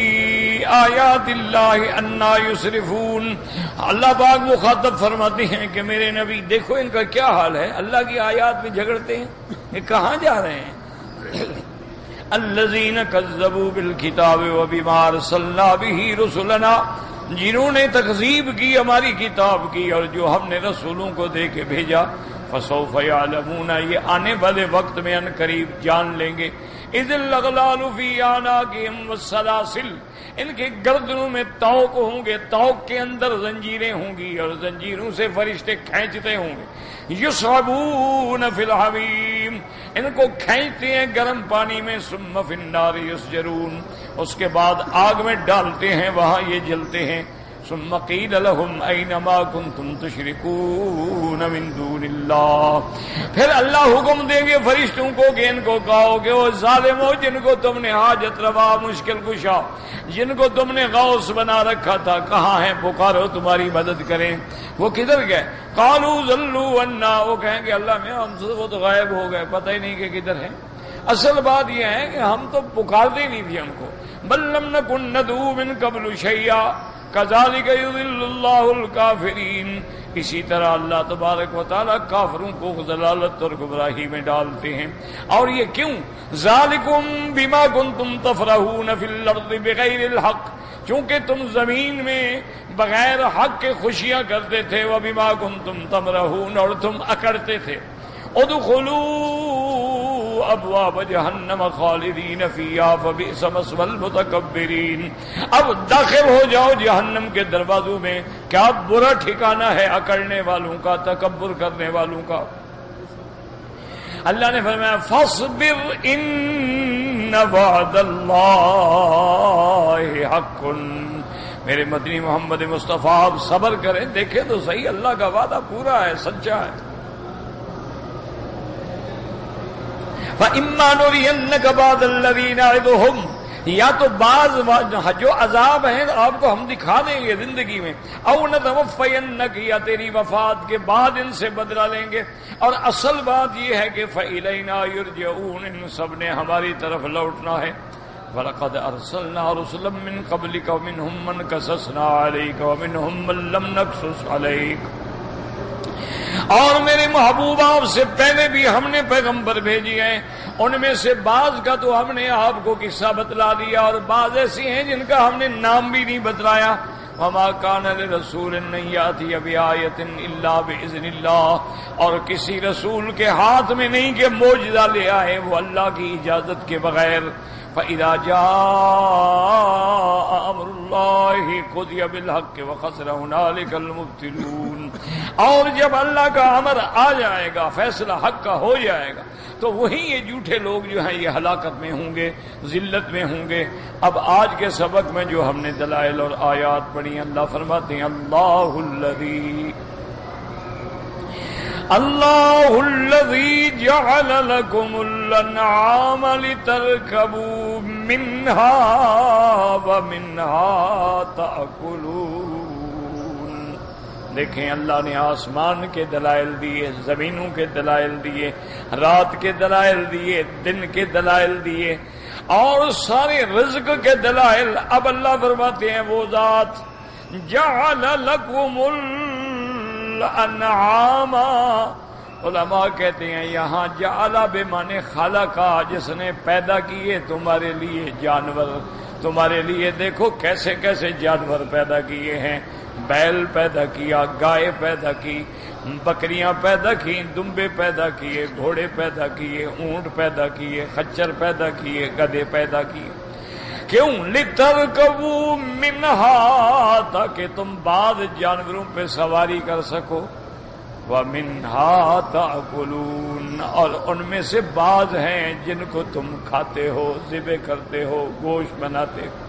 آیات اللہ انا یصرفون، اللہ پاک مخاطب فرماتے ہیں کہ میرے نبی دیکھو ان کا کیا حال ہے، اللہ کی آیات میں جھگڑتے ہیں، یہ کہاں جا رہے ہیں. الذین کذبوا بالکتاب وبما ارسلنا به رسلنا، جنہوں نے تکذیب کی ہماری کتاب کی اور جو ہم نے رسولوں کو دے کے بھیجا. فسوف یعلمون، یہ آنے والے وقت میں ان قریب جان لیں گے. اذ الاغلال فی اعناقہم والسلاسل، ان کے گردنوں میں طوق ہوں گے، طوق کے اندر زنجیریں ہوں گی اور زنجیروں سے فرشتے کھینچتے ہوں گے. یصعبون فی الحمیم، ان کو کھینچتے ہیں گرم پانی میں. ثم فی النار یسجرون، اس کے بعد آگ میں ڈالتے ہیں، وہاں یہ جلتے ہیں. ثم قیل لهم این ما کنتم تشرکون من دون اللہ، پھر اللہ حکم دیں گے فرشتوں کو کہ ان کو کہو کہ وہ ظالمو جن کو تم نے حاجت روا، مشکل کشا، جن کو تم نے غوث بنا رکھا تھا، کہاں ہیں؟ پکارو تمہاری مدد کریں. وہ کدھر گئے؟ قالوا ضلوا عنا، وہ کہیں گے اللہ میں ہم سے وہ تو غائب ہو گئے، پتہ ہی نہیں کہ کدھر ہیں. اصل بات یہ ہے کہ ہم تو پکارتے نہیں تھے ہم کو. بل لم نکن ندعو من قبل شیئا کذالک یضل اللہ الکافرین، اسی طرح اللہ تبارک و تعالیٰ کافروں کو ضلالت اور گمراہی میں ڈالتے ہیں. اور یہ کیوں؟ ذالکم بما کنتم تفرحون فی الارض بغیر الحق، چونکہ تم زمین میں بغیر حق کے خوشیاں کرتے تھے. وبما کنتم تمرحون، اور تم اکڑتے تھے. ادخلوا ابواب جہنم خالدین فیہا فبئس مثوى المتکبرین، اب داخل ہو جاؤ جہنم کے دروازوں میں، کیا برا ٹھکانہ ہے اکڑنے والوں کا، تکبر کرنے والوں کا. اللہ نے فرمایا فاصبر ان وعد اللہ حق، میرے مدنی محمد مصطفیٰ آپ صبر کریں، دیکھیں تو صحیح اللہ کا وعدہ پورا ہے، سچا ہے. فَإِمَّا نُرِيَنَّكَ بَعْضَ الَّذِي نَعِدُهُمْ، یا تو بعض جو عذاب ہیں آپ کو ہم دکھا دیں گے زندگی میں. اَوْ نَتَوَفَّيَنَّكَ، یا تیری وفات کے بعد ان سے بدلہ لیں گے. اور اصل بات یہ ہے کہ فَإِلَيْنَا يُرْجَعُونَ، ان سب نے ہماری طرف لوٹنا ہے. وَلَقَدْ أَرْسَلْنَا رُسُلًا مِّن قَبْلِكَ وَمِنْهُم مَّن قَصَصْنَا عَلَيْكَ وَمِنْهُم مَّن لَّمْ نَقْصُصْ عَلَيْكَ، اور میرے محبوب آپ سے پہلے بھی ہم نے پیغمبر بھیجی ہیں، ان میں سے بعض کا تو ہم نے آپ کو قصہ بتلا دیا، اور بعض ایسی ہیں جن کا ہم نے نام بھی نہیں بتلایا. وما کان لرسول ان یاتی بآیۃ الا باذن اللہ، اور کسی رسول کے ہاتھ میں نہیں کہ معجزہ لے آئے وہ اللہ کی اجازت کے بغیر۔ فَإِذَا جَاءَ أَمْرُ اللَّهِ قُضِيَ بِالْحَقِّ وَخَسِرَ هُنَالِكَ الْمُبْطِلُونَ، اور جب اللہ کا امر آ جائے گا، فیصلہ حق کا ہو جائے گا، تو وہی یہ جھوٹے لوگ جو ہیں یہ ہلاکت میں ہوں گے، ذلت میں ہوں گے۔ اب آج کے سبق میں جو ہم نے دلائل اور آیات پڑھی، اللہ فرماتے ہیں اللہ الذی اللہ الذی جعل لکم الانعام لترکبوا منها ومنها تأکلون۔ دیکھیں اللہ نے آسمان کے دلائل دیے، زمینوں کے دلائل دیے، رات کے دلائل دیے، دن کے دلائل دیے، اور سارے رزق کے دلائل۔ اب اللہ فرماتے ہیں وہ ذات جعل لکم الانعام، علماء کہتے ہیں یہاں جعل بمعنی خلقا، جس نے پیدا کیے تمہارے لیے جانور، تمہارے لیے دیکھو کیسے کیسے جانور پیدا کیے ہیں، بیل پیدا کیا، گائے پیدا کی، بکریاں پیدا کی، دمبے پیدا کیے، گھوڑے پیدا کیے، اونٹ پیدا کیے، خچر پیدا کیے، گدھے پیدا کیے۔ کیوں؟ لِتَرْكَبُوا مِنْهَا، تاکہ تم بعض جانوروں پہ سواری کر سکو، وَمِنْهَا تَأْكُلُونَ، اور ان میں سے بعض ہیں جن کو تم کھاتے ہو، ذبح کرتے ہو، گوشت بناتے ہو۔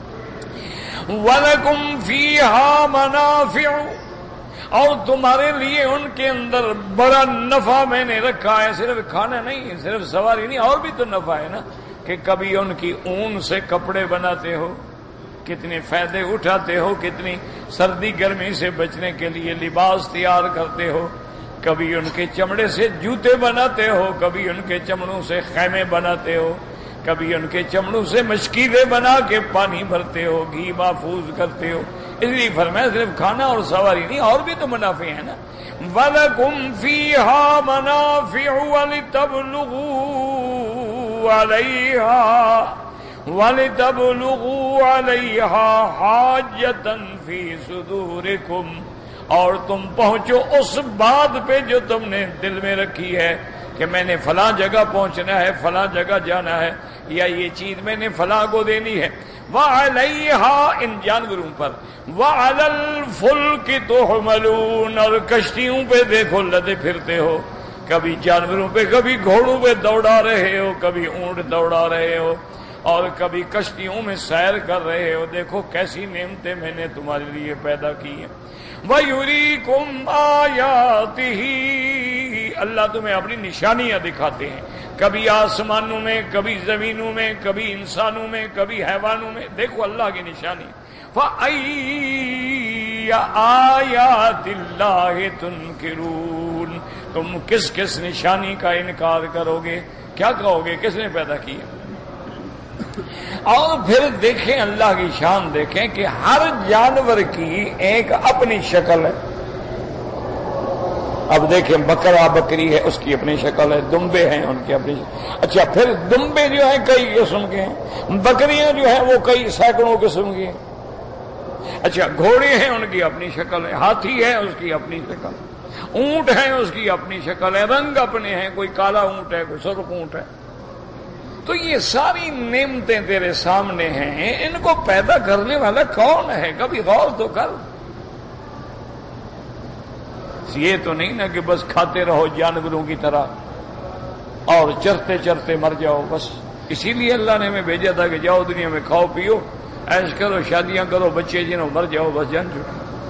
وَلَكُمْ فِيهَا مَنَافِعُ، اور تمہارے لیے ان کے اندر بڑا نفع میں نے رکھا ہے، صرف کھانا نہیں، صرف سواری نہیں، اور بھی تو نفع ہے نا، کہ کبھی ان کی اون سے کپڑے بناتے ہو، کتنے فائدے اٹھاتے ہو، کتنی سردی گرمی سے بچنے کے لیے لباس تیار کرتے ہو، کبھی ان کے چمڑے سے جوتے بناتے ہو، کبھی ان کے چمڑوں سے خیمے بناتے ہو، کبھی ان کے چمڑوں سے مشکیلیں بنا کے پانی بھرتے ہو، گھی محفوظ کرتے ہو۔ اس لیے فرمایا صرف کھانا اور سواری نہیں، اور بھی تو منافع ہیں نا۔ وَلَكُمْ فِيهَا مَنَافِعُ وَلِتَبْلُغُوا عَلَيْهَا وَلِتَبْلُغُوا عَلَيْهَا حَاجَّةً فِي صُدُورِكُمْ، اور تم پہنچو اس بات پہ جو تم نے دل میں رکھی ہے کہ میں نے فلاں جگہ پہنچنا ہے، فلاں جگہ جانا ہے، یا یہ چیز میں نے فلاں کو دینی ہے۔ وَعَلَيْهَا، ان جانوروں پر، وَعَلَى الْفُلْكِ تُحْمَلُونَ، اور کشتیوں پہ دیکھو لدے پھرتے ہو، کبھی جانوروں پہ، کبھی گھوڑوں پہ دوڑا رہے ہو، کبھی اونٹ دوڑا رہے ہو، اور کبھی کشتیوں میں سیر کر رہے ہو۔ دیکھو کیسی نعمتیں میں نے تمہارے لیے پیدا کی ہیں۔ وَيُرِيكُمْ آيَاتِهِ، اللہ تمہیں اپنی نشانیاں دکھاتے ہیں، کبھی آسمانوں میں، کبھی زمینوں میں، کبھی انسانوں میں، کبھی حیوانوں میں، دیکھو اللہ کی نشانی۔ فَأَيَّ آيَاتِ اللَّهِ تُنْكِرُونَ، تم کس کس نشانی کا انکار کرو گے؟ کیا کہو گے کس نے پیدا کیا؟ اور پھر دیکھیں اللہ کی شان، دیکھیں کہ ہر جانور کی ایک اپنی شکل ہے۔ اب دیکھیں بکرا بکری ہے، اس کی اپنی شکل ہے، دمبے ہیں ان کی اپنی شکل۔ اچھا پھر دمبے جو ہیں کئی قسم کے ہیں، بکریاں جو ہیں وہ کئی سینکڑوں قسم کی ہیں۔ اچھا گھوڑے ہیں ان کی اپنی شکل ہے، ہاتھی ہے اس کی اپنی شکل، اونٹ ہے اس کی اپنی شکل ہے، رنگ اپنے ہیں، کوئی کالا اونٹ ہے، کوئی سرخ اونٹ ہے۔ تو یہ ساری نعمتیں تیرے سامنے ہیں، ان کو پیدا کرنے والا کون ہے؟ کبھی غور تو کر۔ یہ تو نہیں نا کہ بس کھاتے رہو جانوروں کی طرح اور چرتے چرتے مر جاؤ بس۔ اسی لیے اللہ نے ہمیں بھیجا تھا کہ جاؤ دنیا میں کھاؤ پیو، عیش کرو، شادیاں کرو، بچے جنہوں، مر جاؤ بس، جان چھوٹو۔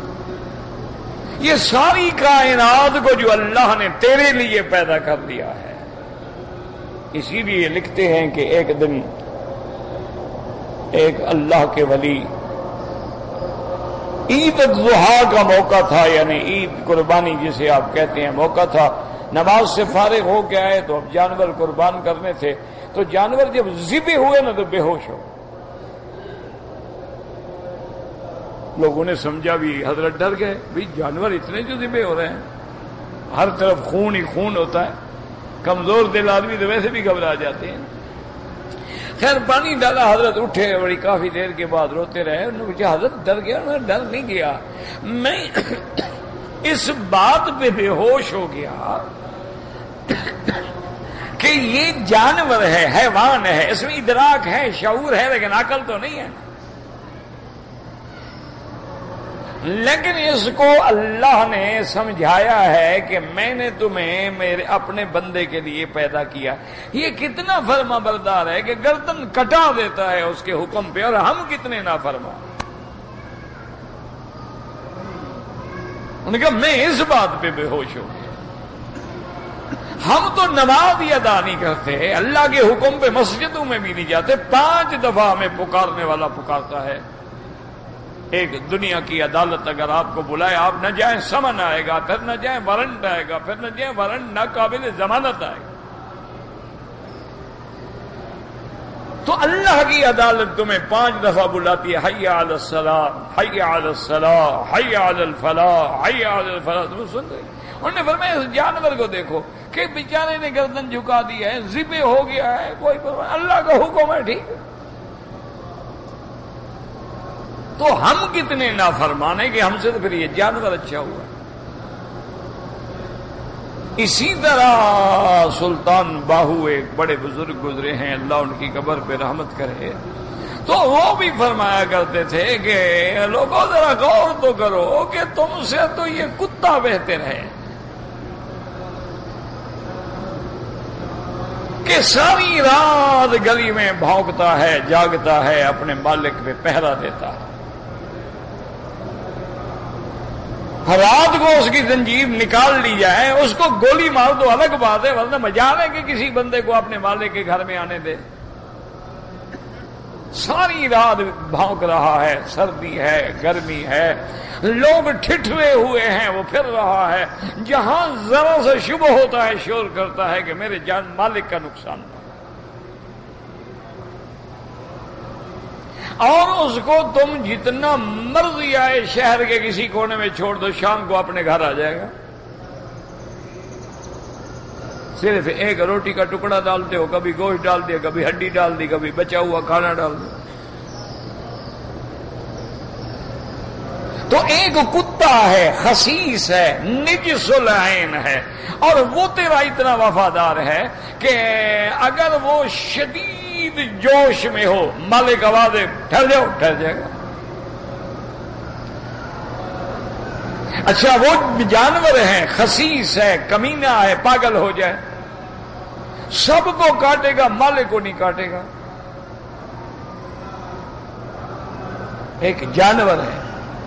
یہ ساری کائنات کو جو اللہ نے تیرے لیے پیدا کر دیا ہے، اسی لیے لکھتے ہیں کہ ایک دن ایک اللہ کے ولی، عید الضحیٰ کا موقع تھا، یعنی عید قربانی جسے آپ کہتے ہیں، موقع تھا، نماز سے فارغ ہو کے آئے تو اب جانور قربان کرنے تھے، تو جانور جب ذبح ہوئے نا تو بے ہوش ہو۔ لوگوں نے سمجھا بھی، حضرت ڈر گئے، بھی جانور اتنے جو ذبح ہو رہے ہیں، ہر طرف خون ہی خون ہوتا ہے، کمزور دل آدمی تو ویسے بھی گھبرا جاتے ہیں۔ خیر پانی ڈالا، حضرت اٹھے، بڑی کافی دیر کے بعد روتے رہے. انہوں نے پوچھا حضرت ڈر گیا؟ میں ڈر نہیں گیا، میں اس بات پہ بے ہوش ہو گیا کہ یہ جانور ہے، حیوان ہے، اس میں ادراک ہے، شعور ہے، لیکن عقل تو نہیں ہے. لیکن اس کو اللہ نے سمجھایا ہے کہ میں نے تمہیں میرے اپنے بندے کے لیے پیدا کیا. یہ کتنا فرما بردار ہے کہ گردن کٹا دیتا ہے اس کے حکم پہ، اور ہم کتنے نافرما. انہوں نے کہا میں اس بات پہ بے ہوش ہوں. ہم تو نماز ہی ادا نہیں کرتے، اللہ کے حکم پہ مسجدوں میں بھی نہیں جاتے. پانچ دفعہ ہمیں پکارنے والا پکارتا ہے. ایک دنیا کی عدالت اگر آپ کو بلائے، آپ نہ جائیں، سمن آئے گا، پھر نہ جائیں وارنٹ آئے گا، پھر نہ جائیں وارنٹ ناقابل ضمانت آئے گا. تو اللہ کی عدالت تمہیں پانچ دفعہ بلاتی ہے، حی علی الصلاۃ، حی علی الصلاۃ، حی علی الفلاح، حی علی الفلاح. تم سن رہے؟ انہوں نے فرمایا اس جانور کو دیکھو کہ بیچارے نے گردن جھکا دی ہے، ذبح ہو گیا ہے، کوئی پرواہ، اللہ کا حکم ہے، ٹھیک ہے. تو ہم کتنے نافرمان ہیں کہ ہم سے تو پھر یہ جانور اچھا ہوا. اسی طرح سلطان باہو ایک بڑے بزرگ گزرے ہیں، اللہ ان کی قبر پہ رحمت کرے، تو وہ بھی فرمایا کرتے تھے کہ لوگوں ذرا غور تو کرو کہ تم سے تو یہ کتا بہتر ہے کہ ساری رات گلی میں بھونکتا ہے، جاگتا ہے، اپنے مالک پہ پہرا دیتا ہے. رات کو اس کی زنجیر نکال لی جائے، اس کو گولی مار دو الگ بات ہے، ورنہ مجال ہے کہ کسی بندے کو اپنے مالک کے گھر میں آنے دے. ساری رات بھونک رہا ہے، سردی ہے، گرمی ہے، لوگ ٹھٹھرے ہوئے ہیں، وہ پھر رہا ہے. جہاں ذرا سے شبہ ہوتا ہے شور کرتا ہے کہ میرے جان مالک کا نقصان. اور اس کو تم جتنا مرضی آئے شہر کے کسی کونے میں چھوڑ دو، شام کو اپنے گھر آ جائے گا. صرف ایک روٹی کا ٹکڑا ڈالتے ہو، کبھی گوشت ڈال دیا، کبھی ہڈی ڈال دی، کبھی بچا ہوا کھانا ڈال دیا. تو ایک کتا ہے، خسیس ہے، نجس العین ہے، اور وہ تیرا اتنا وفادار ہے کہ اگر وہ شدید جوش میں ہو، مالک آواز ٹھہر جاؤ، ٹھہر جائے گا. اچھا وہ جانور ہے، خسیس ہے، کمینہ ہے، پاگل ہو جائے سب کو کاٹے گا، مالک کو نہیں کاٹے گا. ایک جانور ہے،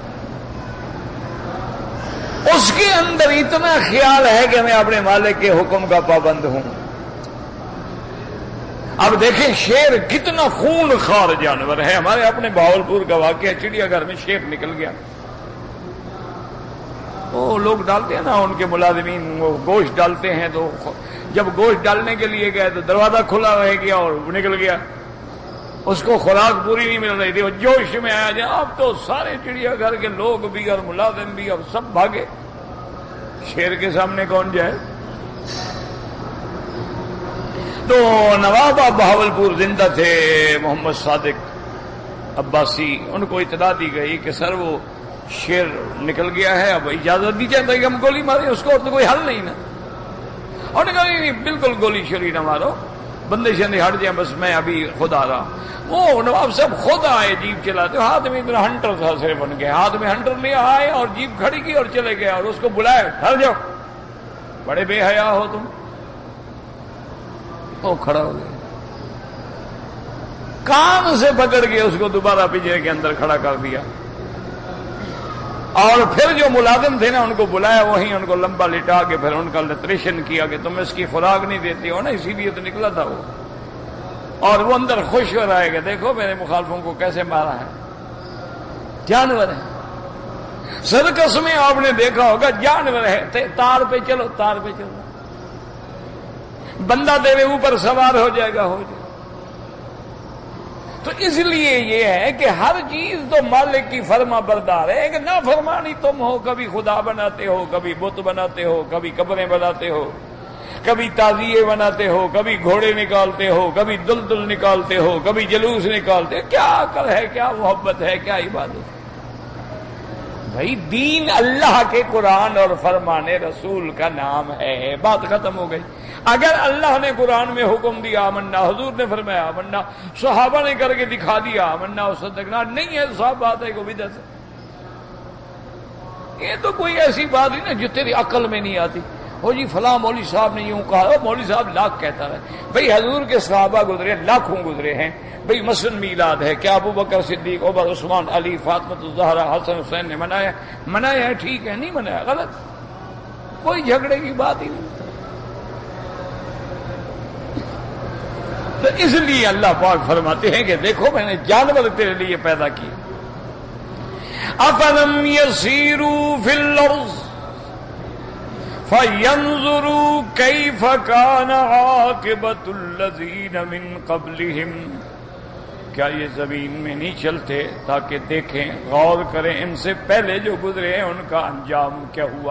اس کے اندر اتنا خیال ہے کہ میں اپنے مالک کے حکم کا پابند ہوں. اب دیکھیں شیر کتنا خون خوار جانور ہے. ہمارے اپنے بہاولپور کا واقعہ، چڑیا گھر میں شیر نکل گیا. وہ لوگ ڈالتے ہیں نا، ان کے ملازمین وہ گوشت ڈالتے ہیں، تو جب گوشت ڈالنے کے لیے گئے تو دروازہ کھلا رہ گیا اور نکل گیا. اس کو خوراک پوری نہیں مل رہی تھی، وہ جوش میں آیا جائے. اب تو سارے چڑیا گھر کے لوگ بھی اور ملازم بھی اب سب بھاگے. شیر کے سامنے کون جائے؟ تو نواب بہاولپور زندہ تھے، محمد صادق عباسی. ان کو اطلاع دی گئی کہ سر وہ شیر نکل گیا ہے، اب اجازت دی چاہتا ہے کہ ہم گولی مارے اس کو، اور تو کوئی حل نہیں نا. اور نے کہا نہیں بالکل گولی شوری نہ مارو، بندے شندے ہٹ جائیں، بس میں ابھی خود آ رہا. وہ نواب صاحب خود آئے جیپ چلاتے، ہاتھ میں ادھر ہنٹر تھا صرف ان کے ہاتھ میں، ہنٹر لے آئے اور جیپ کھڑی کی اور چلے گئے، اور اس کو بلائے، ٹھہر جاؤ، بڑے بے حیا ہو تم. وہ کھڑا ہو گیا، کان سے پکڑ کے اس کو دوبارہ پنجرے کے اندر کھڑا کر دیا. اور پھر جو ملازم تھے نا ان کو بلایا، وہیں ان کو لمبا لٹا کے پھر ان کا لتریشن کیا کہ تم اس کی خوراک نہیں دیتی ہو نا، اسی لیے تو نکلا تھا وہ. اور وہ اندر خوش ہو رہا ہے کہ دیکھو میرے مخالفوں کو کیسے مارا ہے. جانور ہے، سرکس میں آپ نے دیکھا ہوگا جانور ہے، تار پہ چلو، تار پہ چلو، بندہ تیرے اوپر سوار ہو جائے گا، ہو جائے. تو اس لیے یہ ہے کہ ہر چیز تو مالک کی فرما بردار ہے. کہ نافرمانی تم ہو، کبھی خدا بناتے ہو، کبھی بت بناتے ہو، کبھی قبریں بناتے ہو. کبھی تعزیے بناتے ہو، کبھی گھوڑے نکالتے ہو، کبھی دلدل نکالتے ہو، کبھی جلوس نکالتے ہو. کیا عقل ہے، کیا محبت ہے، کیا عبادت ہے؟ بھائی دین اللہ کے قرآن اور فرمان رسول کا نام ہے، بات ختم ہو گئی. اگر اللہ نے قرآن میں حکم دیا آمنا، حضور نے فرمایا آمنا، صحابہ نے کر کے دکھا دیا آمنا وصدقنا، نہیں ہے صاحب بات ہے کوئی بدعت ہے. یہ تو کوئی ایسی بات نہیں نا جو تیری عقل میں نہیں آتی. ہو جی فلاں مولوی صاحب نے یوں کہا، مولوی صاحب لاکھ کہتا ہے. بھئی حضور کے صحابہ گزرے، لاکھوں گزرے ہیں. بھئی مثلا میلاد ہے، کیا ابو بکر صدیق، عمر، عثمان، علی، فاطمہ الزہرا، حسن حسین نے منایا؟ منایا ہے، ٹھیک ہے. نہیں منایا غلط، کوئی جھگڑے کی بات ہی نہیں. تو اس لیے اللہ پاک فرماتے ہیں کہ دیکھو میں نے جانور تیرے لیے پیدا کیے. افلم یسیروا فی الارض فینظروا کیف کان عاقبۃ الذین من قبلہم. کیا یہ زمین میں نہیں چلتے تاکہ دیکھیں، غور کریں ان سے پہلے جو گزرے ہیں ان کا انجام کیا ہوا.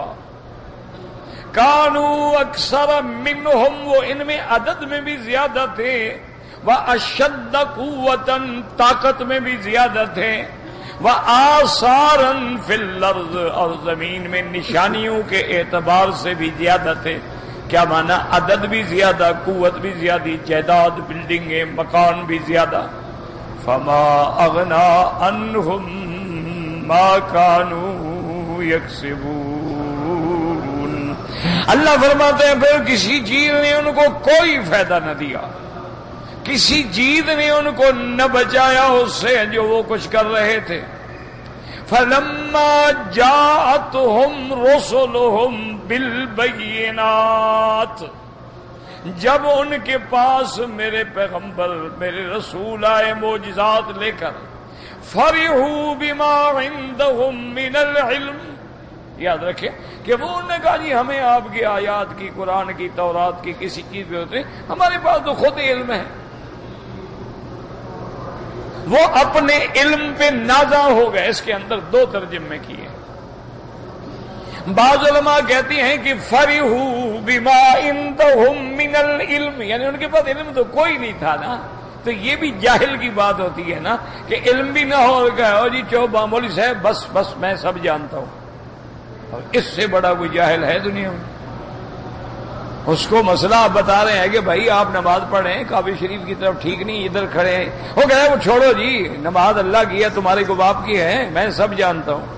کانوا اکثر منہم، وہ ان میں عدد میں بھی زیادہ تھے، واشد قوتا، طاقت میں بھی زیادہ تھے، وآثارا فی الارض، اور زمین میں نشانیوں کے اعتبار سے بھی زیادہ تھے. کیا معنی؟ عدد بھی زیادہ، قوت بھی زیادہ، جائیداد، بلڈنگیں، مکان بھی زیادہ. فما اغنا عنہم ما کانوا یکسبون. اللہ فرماتے ہیں پھر کسی چیز نے ان کو کوئی فائدہ نہ دیا، کسی چیز نے ان کو نہ بچایا اس سے جو وہ کچھ کر رہے تھے. فلما جاءتهم رسلهم بالبینات، جب ان کے پاس میرے پیغمبر، میرے رسول آئے معجزات لے کر، فرحوا بما عندهم من العلم، یاد رکھیں کہ وہ انہوں نے کہا جی ہمیں آپ کی آیات کی، قرآن کی، تورات کی کسی چیز پہ ہوتے، ہمارے پاس تو خود علم ہے. وہ اپنے علم پہ نازاں ہو گئے. اس کے اندر دو ترجمے کیے. بعض علماء کہتی ہیں کہ فرحوا بما عندهم من العلم، یعنی ان کے پاس علم تو کوئی نہیں تھا نا. تو یہ بھی جاہل کی بات ہوتی ہے نا کہ علم بھی نہ ہو گیا اور جی چو مولوی صاحب بس بس میں سب جانتا ہوں. اور اس سے بڑا کوئی جاہل ہے دنیا میں؟ اس کو مسئلہ آپ بتا رہے ہیں کہ بھائی آپ نماز پڑھیں، کعبہ شریف کی طرف ٹھیک نہیں، ادھر کھڑے ہیں. وہ کہہ رہے وہ چھوڑو جی، نماز اللہ کی ہے، تمہارے کو باپ کی ہے، میں سب جانتا ہوں.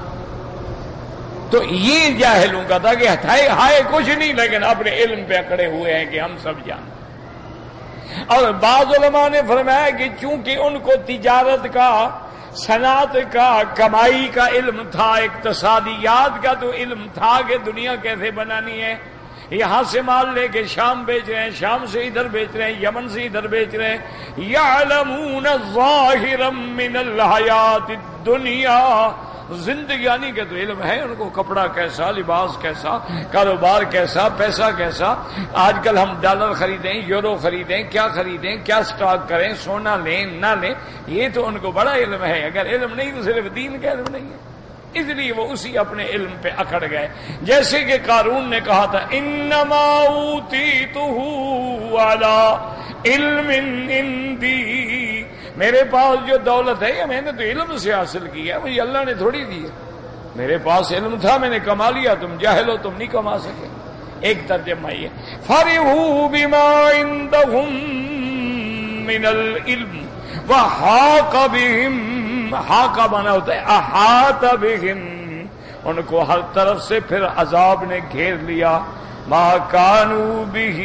تو یہ جاہلوں کا تھا کہ ہائے کچھ نہیں، لیکن اپنے علم پہ اکڑے ہوئے ہیں کہ ہم سب جانتے. اور بعض علماء نے فرمایا کہ چونکہ ان کو تجارت کا، صنعت کا، کمائی کا علم تھا، اقتصادیات کا تو علم تھا کہ دنیا کیسے بنانی ہے. یہاں سے مال لے کے شام بیچ رہے ہیں، شام سے ادھر بیچ رہے ہیں، یمن سے ادھر بیچ رہے ہیں. یعلمون ظاہرا من الحیات الدنیا، زندگانی کے تو علم ہے ان کو، کپڑا کیسا، لباس کیسا، کاروبار کیسا، پیسہ کیسا. آج کل ہم ڈالر خریدیں، یورو خریدیں، کیا خریدیں، کیا سٹاک کریں، سونا لیں نہ لیں، یہ تو ان کو بڑا علم ہے. اگر علم نہیں تو صرف دین کا علم نہیں ہے. اس لیے وہ اسی اپنے علم پہ اکڑ گئے. جیسے کہ قارون نے کہا تھا انما اوتیتہ علی علم عندی، میرے پاس جو دولت ہے یہ میں نے تو علم سے حاصل کی ہے، مجھے اللہ نے تھوڑی دی ہے. میرے پاس علم تھا، میں نے کما لیا، تم جاہل ہو، تم نہیں کما سکے. ایک ترجمہ یہ فرحوا بما عندهم من العلم وحاق بهم، حاقہ بنا ہوتا ہے احاط بهم، ان کو ہر طرف سے پھر عذاب نے گھیر لیا. ما كانوا به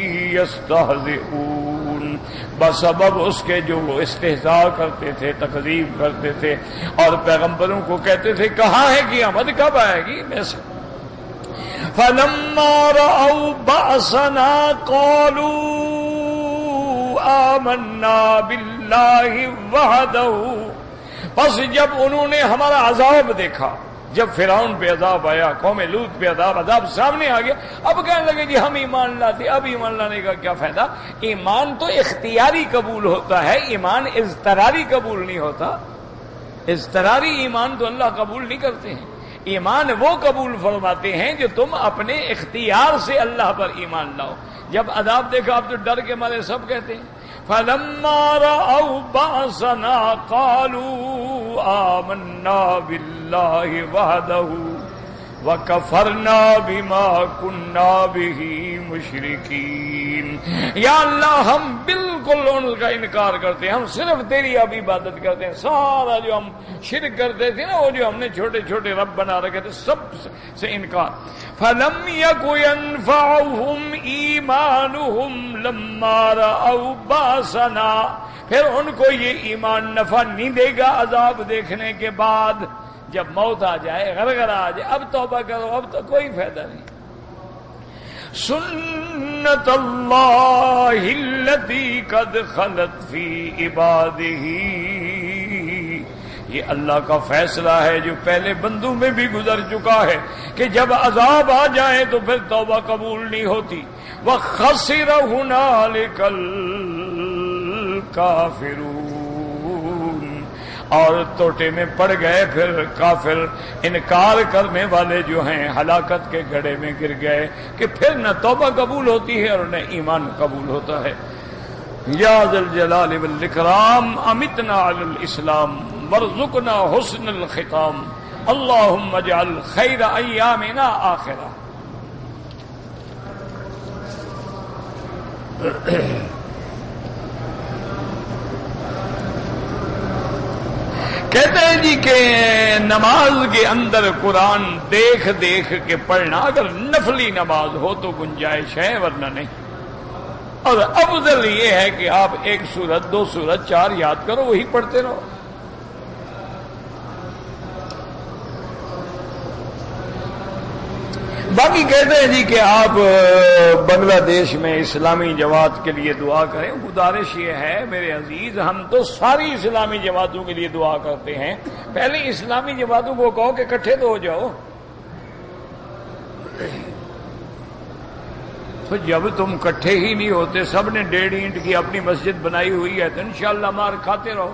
يستهزئون، بسبب اس کے جو وہ استہزاء کرتے تھے، تکذیب کرتے تھے اور پیغمبروں کو کہتے تھے کہاں ہے قیامت، کب آئے گی. بس فلما رأوا بأسنا قالوا آمنا باللہ وحدہ، پس جب انہوں نے ہمارا عذاب دیکھا، جب فرعون پہ عذاب آیا، قوم لوط پہ عذاب عذاب سامنے آ گیا، اب کہنے لگے جی ہم ایمان لاتے. اب ایمان لانے کا کیا فائدہ؟ ایمان تو اختیاری قبول ہوتا ہے، ایمان اضطراری قبول نہیں ہوتا. اضطراری ایمان تو اللہ قبول نہیں کرتے ہیں. ایمان وہ قبول فرماتے ہیں جو تم اپنے اختیار سے اللہ پر ایمان لاؤ. جب عذاب دیکھا آپ تو ڈر کے مارے سب کہتے ہیں فَلَمَّا رَأَوْا بَأْسَنَا قَالُوا آمَنَّا بِاللَّهِ وَحْدَهُ وَكَفَرْنَا بِمَا كُنَّا بِهِ مُشْرِكِينَ. یا اللہ ہم بالکل ان کا انکار کرتے ہیں, ہم صرف تیری اب عبادت کرتے ہیں. سارا جو ہم شرک کرتے تھے نا, وہ جو ہم نے چھوٹے چھوٹے رب بنا رکھے تھے, سب سے انکار. فَلَمْ يَكُ يَنْفَعُهُمْ إِيمَانُهُمْ لَمَّا رَأَوْا بَأْسَنَا. پھر ان کو یہ ایمان نفع نہیں دے گا عذاب دیکھنے کے بعد. جب موت آ جائے, غرغرہ آ جائے, اب توبہ کرو, اب تو کوئی فائدہ نہیں. سنت اللہ التی قد خلت فی عبادہ, یہ اللہ کا فیصلہ ہے جو پہلے بندوں میں بھی گزر چکا ہے کہ جب عذاب آ جائے تو پھر توبہ قبول نہیں ہوتی. وَخَسِرَ هُنَالِكَ الْكَافِرُونَ, اور توٹے میں پڑ گئے پھر کافر, انکار کرنے والے جو ہیں ہلاکت کے گڑھے میں گر گئے کہ پھر نہ توبہ قبول ہوتی ہے اور نہ ایمان قبول ہوتا ہے. یا ذا الجلال والاکرام امتنا علی الاسلام وارزقنا حسن الختام. اللہم اجعل خیر ایامنا آخرہ. کہتے ہیں جی کہ نماز کے اندر قرآن دیکھ دیکھ کے پڑھنا اگر نفلی نماز ہو تو گنجائش ہے, ورنہ نہیں. اور افضل یہ ہے کہ آپ ایک سورت دو سورت چار یاد کرو, وہی پڑھتے رہو. باقی کہتے ہیں جی کہ آپ بنگلہ دیش میں اسلامی جماعت کے لیے دعا کریں. گزارش یہ ہے میرے عزیز, ہم تو ساری اسلامی جماعتوں کے لیے دعا کرتے ہیں. پہلے اسلامی جماعتوں کو کہو کہ اکٹھے تو ہو جاؤ. تو جب تم اکٹھے ہی نہیں ہوتے, سب نے ڈیڑھ اینٹ کی اپنی مسجد بنائی ہوئی ہے, تو انشاءاللہ مار کھاتے رہو.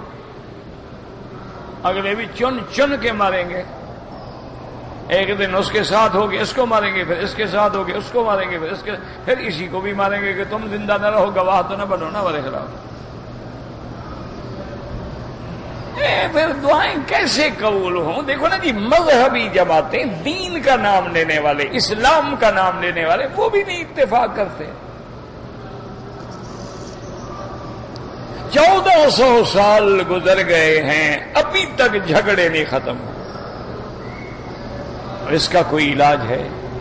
اگلے بھی چن چن کے ماریں گے. ایک دن اس کے ساتھ ہوگے اس کو ماریں گے, پھر اس کے ساتھ ہوگے اس کو ماریں گے, پھر اس کے پھر اسی کو بھی ماریں گے کہ تم زندہ نہ رہو, گواہ تو نہ بنو نا ہمارے خلاف. پھر دعائیں کیسے قبول ہوں؟ دیکھو نا جی, مذہبی جماعتیں دین کا نام لینے والے, اسلام کا نام لینے والے, وہ بھی نہیں اتفاق کرتے. چودہ سو سال گزر گئے ہیں, ابھی تک جھگڑے نہیں ختم ہوئے. اس کا کوئی علاج ہے؟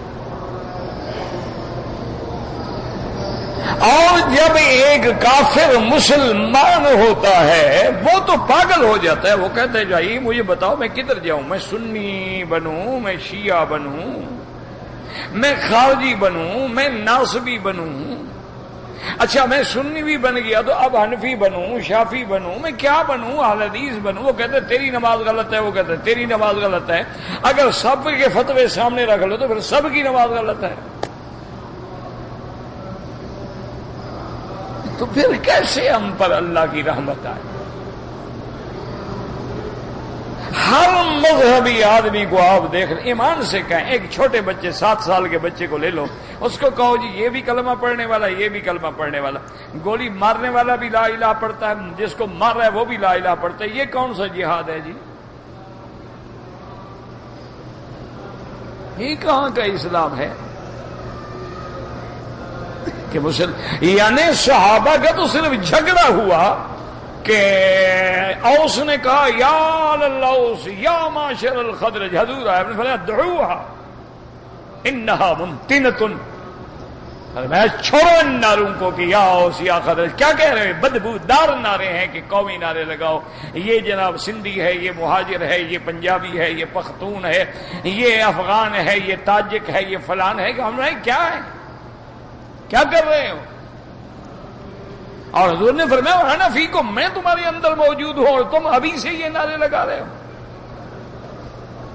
اور جب ایک کافر مسلمان ہوتا ہے وہ تو پاگل ہو جاتا ہے. وہ کہتا ہے جائیے مجھے بتاؤ میں کدھر جاؤں, میں سنی بنوں, میں شیعہ بنوں, میں خارجی بنوں, میں ناصبی بنوں. اچھا میں سنی بھی بن گیا تو اب حنفی بنوں, شافی بنوں, میں کیا بنوں, اہل حدیث بنوں. وہ کہتے ہیں تیری نماز غلط ہے, وہ کہتے ہیں تیری نماز غلط ہے. اگر سب کے فتوے سامنے رکھ لو تو پھر سب کی نماز غلط ہے. تو پھر کیسے ہم پر اللہ کی رحمت آئے؟ ہر مذہبی آدمی کو آپ دیکھ رہے, ایمان سے کہیں, ایک چھوٹے بچے سات سال کے بچے کو لے لو, اس کو کہو جی یہ بھی کلمہ پڑھنے والا, یہ بھی کلمہ پڑھنے والا, گولی مارنے والا بھی لا الہ پڑھتا ہے, جس کو مار رہا ہے وہ بھی لا الہ پڑھتا ہے. یہ کون سا جہاد ہے جی؟ یہ کہاں کا اسلام ہے کہ مسلم؟ یعنی صحابہ کا تو صرف جھگڑا ہوا کہ اوس نے کہا یا للوس یا معاشر الخزرج, حضور آئے نے فرمایا دعوها انہا منتنۃ, میں چھوڑو ان ناروں کو کہ یا اوس یا خزرج. کیا کہہ رہے ہیں؟ بدبودار نعرے ہیں کہ قومی نعرے لگاؤ. یہ جناب سندھی ہے, یہ مہاجر ہے, یہ پنجابی ہے, یہ پختون ہے, یہ افغان ہے, یہ تاجک ہے, یہ فلان ہے. کہ ہم نے کیا ہے, کیا کر رہے ہو؟ اور حضور نے فرمایا حنفی کو میں تمہارے اندر موجود ہوں اور تم ابھی سے یہ نعرے لگا رہے ہو.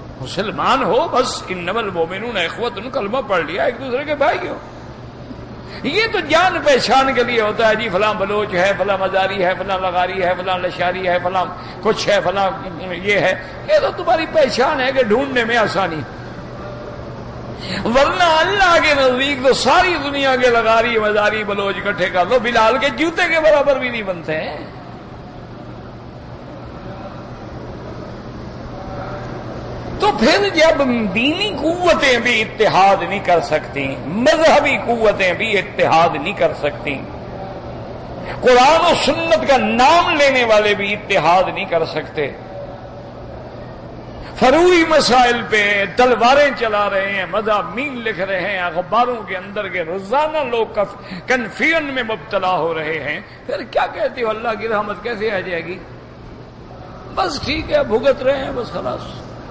مسلمان ہو بس, انما المؤمنون اخوۃ, کلمہ پڑھ لیا, ایک دوسرے کے بھائی ہو. یہ تو جان پہچان کے لیے ہوتا ہے، جی فلاں بلوچ ہے، فلاں مزاری ہے، فلاں لغاری ہے، فلاں لشاری ہے، فلاں کچھ ہے، فلاں یہ ہے، یہ تو تمہاری پہچان ہے کہ ڈھونڈنے میں آسانی، ورنہ اللہ کے نزدیک تو ساری دنیا کے لغاری مزاری بلوچ اکٹھے کر لو، بلال کے جوتے کے برابر بھی نہیں بنتے ہیں۔ تو پھر جب دینی قوتیں بھی اتحاد نہیں کر سکتی، مذہبی قوتیں بھی اتحاد نہیں کر سکتی، قرآن و سنت کا نام لینے والے بھی اتحاد نہیں کر سکتے، فروعی مسائل پہ تلواریں چلا رہے ہیں، مضامین لکھ رہے ہیں، اخباروں کے اندر کے روزانہ لوگ کنفیوژن میں مبتلا ہو رہے ہیں، پھر کیا کہتے ہو اللہ کی رحمت کیسے آ جائے گی؟ بس ٹھیک ہے، بھگت رہے ہیں بس خلاص۔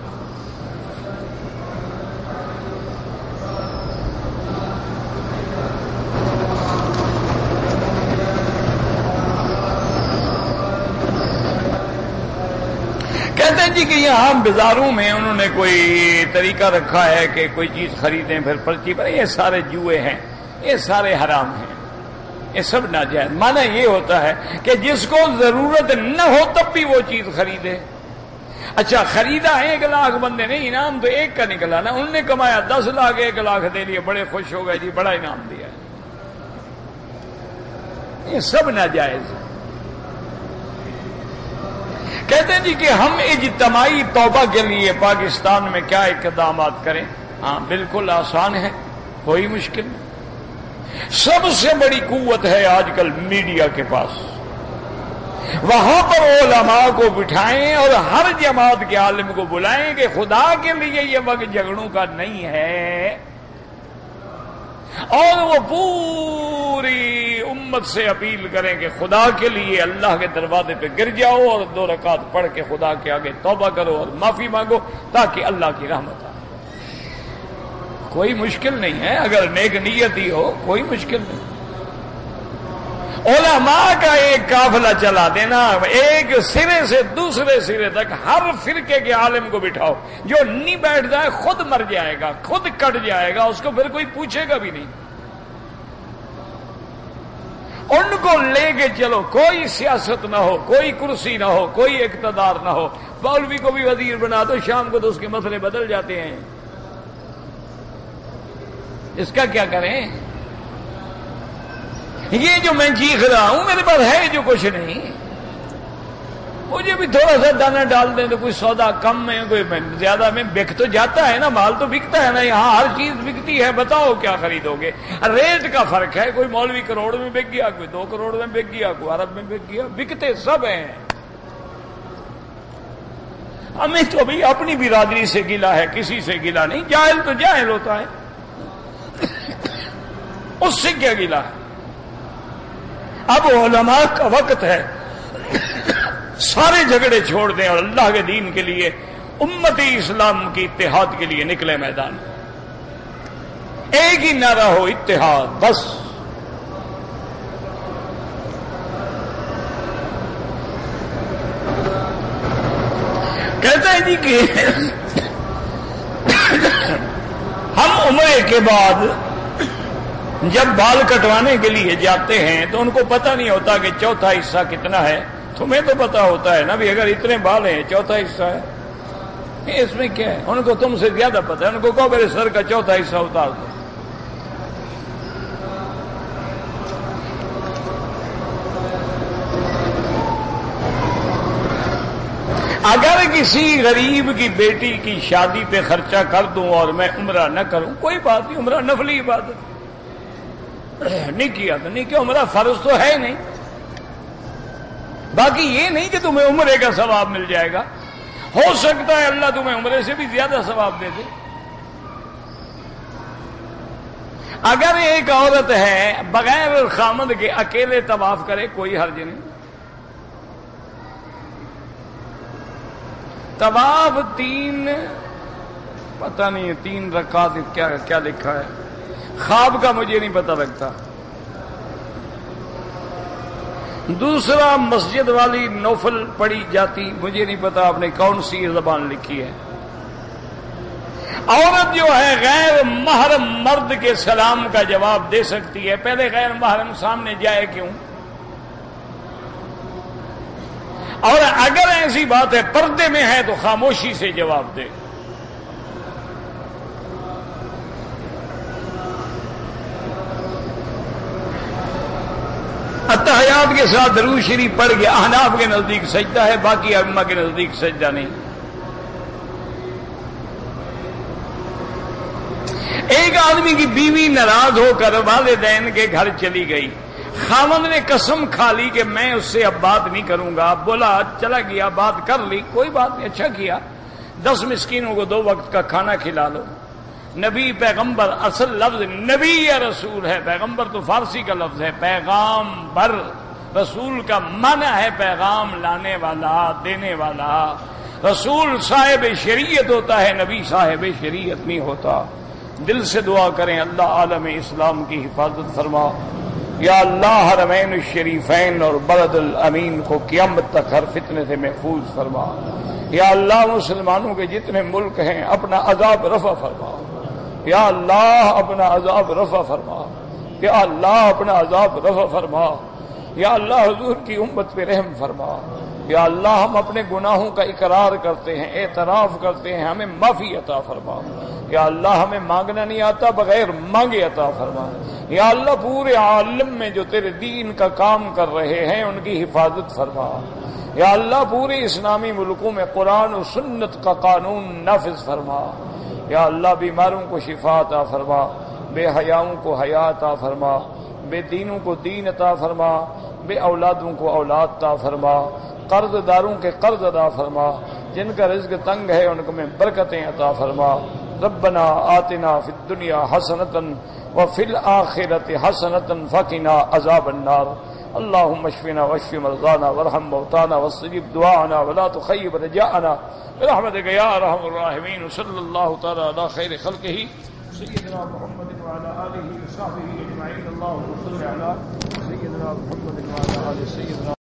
کہتے ہیں جی کہ یہاں بازاروں میں انہوں نے کوئی طریقہ رکھا ہے کہ کوئی چیز خریدیں پھر پرچی پر، یہ سارے جوئے ہیں، یہ سارے حرام ہیں، یہ سب ناجائز۔ معنی یہ ہوتا ہے کہ جس کو ضرورت نہ ہو تب بھی وہ چیز خریدے۔ اچھا خریدا ایک لاکھ بندے نے، انعام تو ایک کا نکلا نا، انہوں نے کمایا دس لاکھ، ایک لاکھ دے لیے، بڑے خوش ہو گئے جی بڑا انعام دیا، یہ سب ناجائز ہے۔ کہتے ہیں جی کہ ہم اجتماعی توبہ کے لیے پاکستان میں کیا اقدامات کریں؟ ہاں بالکل آسان ہے، کوئی مشکل نہیں۔ سب سے بڑی قوت ہے آج کل میڈیا کے پاس، وہاں پر علماء کو بٹھائیں اور ہر جماعت کے عالم کو بلائیں کہ خدا کے لیے یہ وقت جھگڑوں کا نہیں ہے، اور وہ پوری امت سے اپیل کریں کہ خدا کے لیے اللہ کے دروازے پہ گر جاؤ اور دو رکعت پڑھ کے خدا کے آگے توبہ کرو اور معافی مانگو تاکہ اللہ کی رحمت آئے۔ کوئی مشکل نہیں ہے، اگر نیک نیت ہی ہو کوئی مشکل نہیں۔ علماء کا ایک قافلہ چلا دینا، ایک سرے سے دوسرے سرے تک ہر فرقے کے عالم کو بٹھاؤ، جو نہیں بیٹھ جائے خود مر جائے گا، خود کٹ جائے گا، اس کو پھر کوئی پوچھے گا بھی نہیں۔ ان کو لے کے چلو، کوئی سیاست نہ ہو، کوئی کرسی نہ ہو، کوئی اقتدار نہ ہو، مولوی کو بھی وزیر بنا دو، شام کو تو اس کے مسئلے بدل جاتے ہیں، اس کا کیا کریں؟ یہ جو میں چیخ رہا ہوں میرے پاس ہے جو کچھ نہیں، مجھے بھی تھوڑا سا دانا ڈال دیں تو کوئی سودا کم میں کوئی زیادہ میں بک تو جاتا ہے نا، مال تو بکتا ہے نا، یہاں ہر چیز بکتی ہے، بتاؤ کیا خریدو گے؟ ریٹ کا فرق ہے، کوئی مولوی کروڑ میں بک گیا، کوئی دو کروڑ میں بک گیا، کوئی ارب میں بک گیا، بکتے سب ہیں۔ ہمیں تو بھی اپنی برادری سے گلا ہے، کسی سے گلا نہیں، جاہل تو جاہل ہوتا ہے، اس سے کیا گلا ہے؟ اب علماء کا وقت ہے، سارے جھگڑے چھوڑ دیں اور اللہ کے دین کے لیے، امت اسلام کی اتحاد کے لیے نکلے میدان، ایک ہی نعرہ ہو اتحاد بس۔ کہتے ہیں جی کہ ہم عمرے کے بعد جب بال کٹوانے کے لیے جاتے ہیں تو ان کو پتہ نہیں ہوتا کہ چوتھا حصہ کتنا ہے، تمہیں تو پتا ہوتا ہے نا بھی اگر اتنے بال ہیں چوتھا حصہ ہے، اس میں کیا ہے؟ ان کو تم سے زیادہ پتا ہے، ان کو کہو میرے سر کا چوتھا حصہ اتار دو۔ اگر کسی غریب کی بیٹی کی شادی پہ خرچہ کر دوں اور میں عمرہ نہ کروں کوئی بات نہیں، عمرہ نفلی عبادت نہیں کیا تو نہیں کیا، عمرہ فرض تو ہے نہیں، باقی یہ نہیں کہ تمہیں عمرے کا ثواب مل جائے گا، ہو سکتا ہے اللہ تمہیں عمرے سے بھی زیادہ ثواب دے دے۔ اگر ایک عورت ہے بغیر خامد کے اکیلے طواف کرے کوئی حرج نہیں، طواف تین پتہ نہیں ہے، تین رکعت کیا کیا لکھا ہے، خواب کا مجھے نہیں پتہ لگتا، دوسرا مسجد والی نوفل پڑھی جاتی، مجھے نہیں پتا آپ نے کون سی زبان لکھی ہے، عورت جو ہے غیر محرم مرد کے سلام کا جواب دے سکتی ہے، پہلے غیر محرم سامنے جائے کیوں؟ اور اگر ایسی بات ہے پردے میں ہے تو خاموشی سے جواب دے۔ اتحیات کے ساتھ درود شریف پڑھ گیا، احناف کے نزدیک سجدہ ہے، باقی ائمہ کے نزدیک سجدہ نہیں۔ ایک آدمی کی بیوی ناراض ہو کر والدین کے گھر چلی گئی، خاوند نے قسم کھا لی کہ میں اس سے اب بات نہیں کروں گا، بولا چلا گیا، بات کر لی، کوئی بات نہیں، اچھا کیا، دس مسکینوں کو دو وقت کا کھانا کھلا لو۔ نبی پیغمبر، اصل لفظ نبی یا رسول ہے، پیغمبر تو فارسی کا لفظ ہے، پیغام بر، رسول کا معنی ہے پیغام لانے والا، دینے والا۔ رسول صاحب شریعت ہوتا ہے، نبی صاحب شریعت نہیں ہوتا۔ دل سے دعا کریں اللہ عالم اسلام کی حفاظت فرما، یا اللہ حرمین الشریفین اور بلد الامین کو قیامت تک ہر فتنے سے محفوظ فرما۔ یا اللہ مسلمانوں کے جتنے ملک ہیں اپنا عذاب رفع فرما، یا اللہ اپنا عذاب رفع فرما، یا اللہ اپنا عذاب رفع فرما، یا اللہ حضور کی امت پہ رحم فرما۔ یا اللہ ہم اپنے گناہوں کا اقرار کرتے ہیں، اعتراف کرتے ہیں، ہمیں معافی عطا فرما۔ یا اللہ ہمیں مانگنا نہیں آتا، بغیر مانگے عطا فرما۔ یا اللہ پورے عالم میں جو تیرے دین کا کام کر رہے ہیں ان کی حفاظت فرما۔ یا اللہ پورے اسلامی ملکوں میں قرآن و سنت کا قانون نافذ فرما۔ یا اللہ بیماروں کو شفا عطا فرما، بے حیاؤں کو حیا عطا فرما، بے دینوں کو دین عطا فرما، بے اولادوں کو اولاد عطا فرما، قرض داروں کے قرض ادا فرما، جن کا رزق تنگ ہے ان کو میں برکتیں عطا فرما۔ ربنا آتنا فی الدنیا حسنۃ وفی الآخرۃ حسنۃ وقنا عذاب النار۔ اللهم اشفنا واشف مرضانا وارحم موتانا واستجب دعاءنا ولا تخيب رجاءنا برحمتك يا ارحم الراحمين۔ صلی اللہ تعالی علی خیر خلقہ سیدنا محمد وعلى آلہ وصحبہ اجمعین۔ اللهم صل علی سیدنا محمد وعلى آل سیدنا